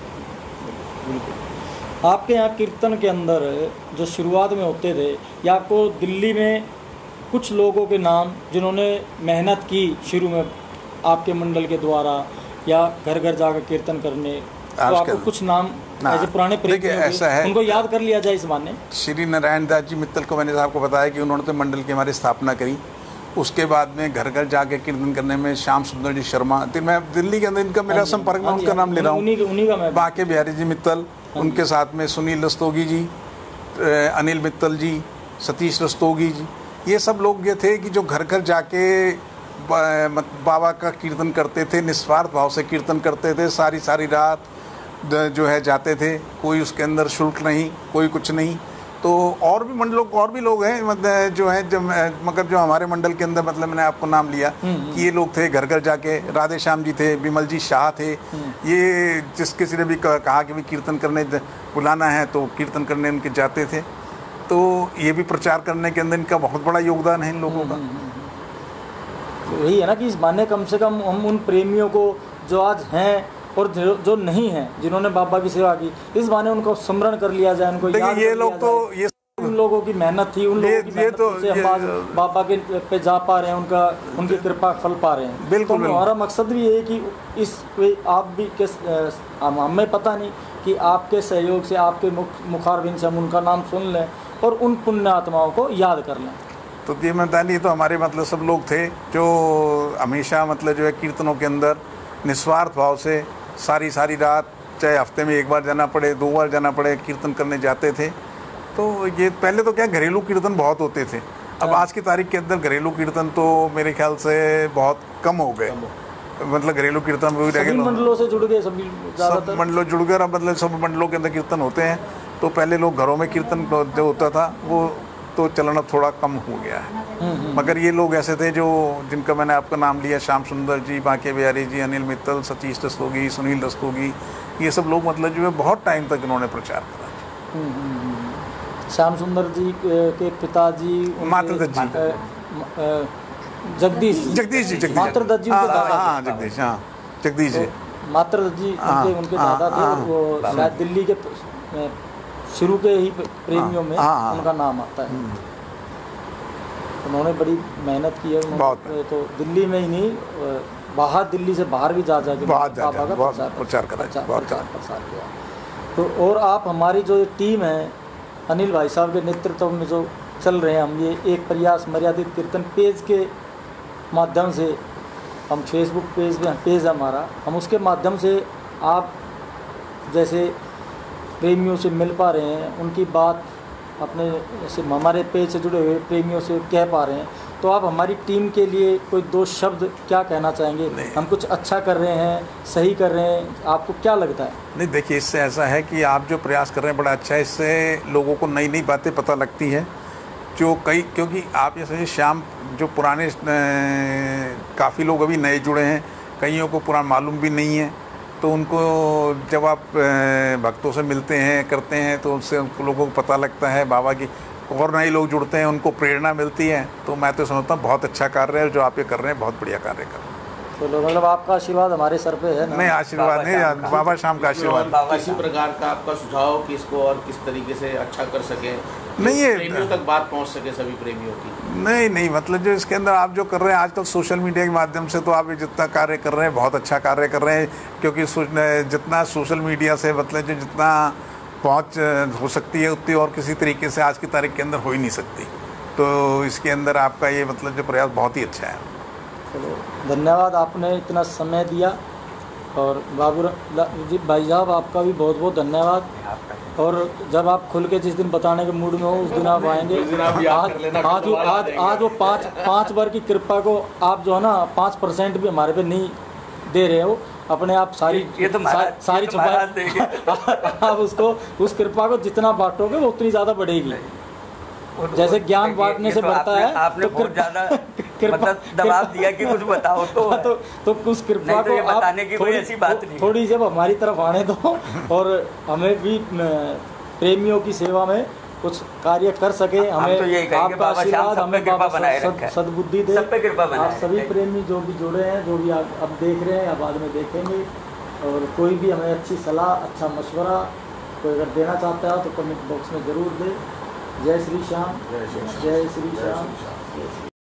आपके यहाँ कीर्तन के अंदर जो शुरुआत में होते थे, या आपको दिल्ली में कुछ लोगों के नाम जिन्होंने मेहनत की शुरू में आपके मंडल के द्वारा या घर घर जाकर कीर्तन करने, तो आपको कुछ नाम ऐसे पुराने प्रेमी ऐसा है, उनको याद कर लिया जाए इस बहाने। श्री नारायण दास जी मित्तल को मैंने आपको बताया कि उन्होंने तो मंडल की हमारी स्थापना करी। उसके बाद में घर घर जाके कीर्तन करने में श्याम सुंदर जी शर्मा, मैं दिल्ली के अंदर इनका मेरा संपर्क में उनका नाम ले रहा हूँ, बाके बिहारी जी मित्तल, उनके साथ में सुनील रस्तोगी जी, अनिल मित्तल जी, सतीश रस्तोगी जी, ये सब लोग ये थे कि जो घर घर जाके बाबा का कीर्तन करते थे, निस्वार्थ भाव से कीर्तन करते थे, सारी सारी रात जो है जाते थे, कोई उसके अंदर शुल्क नहीं, कोई कुछ नहीं। तो और भी मंडलों और भी लोग हैं मतलब जो हैं, जब मगर जो हमारे मंडल के अंदर मतलब मैंने आपको नाम लिया कि ये लोग थे घर घर जाके, राधे श्याम जी थे, विमल जी शाह थे, ये जिस किसी ने भी कहा कि भी कीर्तन करने बुलाना है तो कीर्तन करने उनके जाते थे। तो ये भी प्रचार करने के अंदर इनका बहुत बड़ा योगदान है इन लोगों का। तो यही है ना कि इस बहाने कम से कम हम उन प्रेमियों को जो आज हैं और जो नहीं हैं, जिन्होंने बाबा की सेवा की, इस बहाने उनको स्मरण कर लिया जाए, उनको याद ये लोग तो ये उन लोगों की मेहनत थी, उन लोगों की मेहनत से हम आज बाबा के पे जा पा रहे हैं, उनकी कृपा फल पा रहे हैं। बिल्कुल, तो हमारा मकसद भी है कि इस आप भी हमें पता नहीं कि आपके सहयोग से, आपके मुखारबिंद से हम उनका नाम सुन लें और उन पुण्य आत्माओं को याद कर लें। तो ये नहीं, तो हमारे मतलब सब लोग थे जो हमेशा मतलब जो है कीर्तनों के अंदर निस्वार्थ भाव से सारी सारी रात, चाहे हफ्ते में एक बार जाना पड़े, 2 बार जाना पड़े, कीर्तन करने जाते थे। तो ये पहले तो क्या घरेलू कीर्तन बहुत होते थे, अब आज की तारीख के अंदर घरेलू कीर्तन तो मेरे ख्याल से बहुत कम हो गए। मतलब घरेलू कीर्तन मंडलों से जुड़ गए, सब मंडलों जुड़ गए, मतलब सब मंडलों के अंदर कीर्तन होते हैं। तो पहले लोग घरों में कीर्तन जो होता था वो तो चलना थोड़ा कम हो गया है। मगर ये लोग ऐसे थे जो जिनका मैंने आपका नाम लिया, श्याम सुंदर जी, बाके बिहारी जी, अनिल मित्तल, सतीश रस्तोगी, सुनील रस्तोगी, ये सब लोग मतलब जो है बहुत टाइम तक इन्होंने प्रचार करा। श्याम सुंदर जी के पिताजी मातृदत्त जी, जगदीश जी, मातृदत्त जी, हाँ जगदीश जी, मातृदत्त जी उनके दादा थे। वो शायद दिल्ली के शुरू के ही प्रेमियों में उनका नाम आता है। उन्होंने बड़ी मेहनत की है, तो दिल्ली में ही नहीं, बाहर, दिल्ली से बाहर भी जा के बाबा का प्रचार किया। तो और आप हमारी जो टीम है अनिल भाई साहब के नेतृत्व में जो चल रहे हैं, हम ये एक प्रयास मर्यादित कीर्तन पेज के माध्यम से, हम फेसबुक पेज है हमारा, हम उसके माध्यम से आप जैसे प्रेमियों से मिल पा रहे हैं, उनकी बात अपने जैसे हमारे पेज से जुड़े हुए प्रेमियों से कह पा रहे हैं। तो आप हमारी टीम के लिए कोई 2 शब्द क्या कहना चाहेंगे? हम कुछ अच्छा कर रहे हैं, सही कर रहे हैं, आपको क्या लगता है? नहीं, देखिए, इससे ऐसा है कि आप जो प्रयास कर रहे हैं बड़ा अच्छा है। इससे लोगों को नई नई बातें पता लगती हैं, क्योंकि आप ये समझिए, श्याम जो पुराने काफ़ी लोग अभी नए जुड़े हैं, कईयों को पुराना मालूम भी नहीं है, तो उनको जब आप भक्तों से मिलते हैं, करते हैं, तो उससे उनको लोगों को पता लगता है बाबा की, और नए लोग जुड़ते हैं, उनको प्रेरणा मिलती है। तो मैं तो समझता हूँ बहुत अच्छा कार्य है जो आप ये कर रहे हैं, बहुत बढ़िया कार्य कर रहे हैं। तो मतलब आपका आशीर्वाद हमारे सर पे है ना? नहीं, आशीर्वाद नहीं, बाबा श्याम का आशीर्वाद। किसी प्रकार का आपका सुझाव कि इसको और किस तरीके से अच्छा कर सके, नहीं है प्रेमियों तक बात पहुंच सके सभी प्रेमियों की? नहीं, मतलब जो इसके अंदर आप जो कर रहे हैं आजकल सोशल मीडिया के माध्यम से, तो आप ये जितना कार्य कर रहे हैं बहुत अच्छा कार्य कर रहे हैं, क्योंकि जितना सोशल मीडिया से मतलब जो जितना पहुंच हो सकती है उतनी और किसी तरीके से आज की तारीख के अंदर हो ही नहीं सकती। तो इसके अंदर आपका ये मतलब जो प्रयास बहुत ही अच्छा है। चलो, धन्यवाद, आपने इतना समय दिया। और बाबू जी भाई साहब, आपका भी बहुत बहुत धन्यवाद। और जब आप खुल के जिस दिन बताने के मूड में हो उस दिन आप आएंगे। आज वो 5 बार की कृपा को आप जो है ना 5% भी हमारे पे नहीं दे रहे हो, अपने आप सारी छुपाई आप उसको, उस कृपा को जितना बांटोगे वो उतनी ज़्यादा बढ़ेगी। जैसे ज्ञान बांटने से बढ़ता है, आपने बहुत ज़्यादा मतलब दबाव दिया कि कुछ बताओ तो उस कृपा को आप बताने की कोई ऐसी बात नहीं, थोड़ी जब हमारी तरफ आने दो और हमें भी प्रेमियों की सेवा में कुछ कार्य कर सके। हमें तो आपका आशीर्वाद, हमें बाबा सद्बुद्धि दे। आप सभी प्रेमी जो भी जुड़े हैं, जो भी अब देख रहे हैं या बाद में देखेंगे, और कोई भी हमें अच्छी सलाह, अच्छा मशवरा कोई अगर देना चाहता है तो कमेंट बॉक्स में ज़रूर दे। जय श्री श्याम, जय श्री श्याम।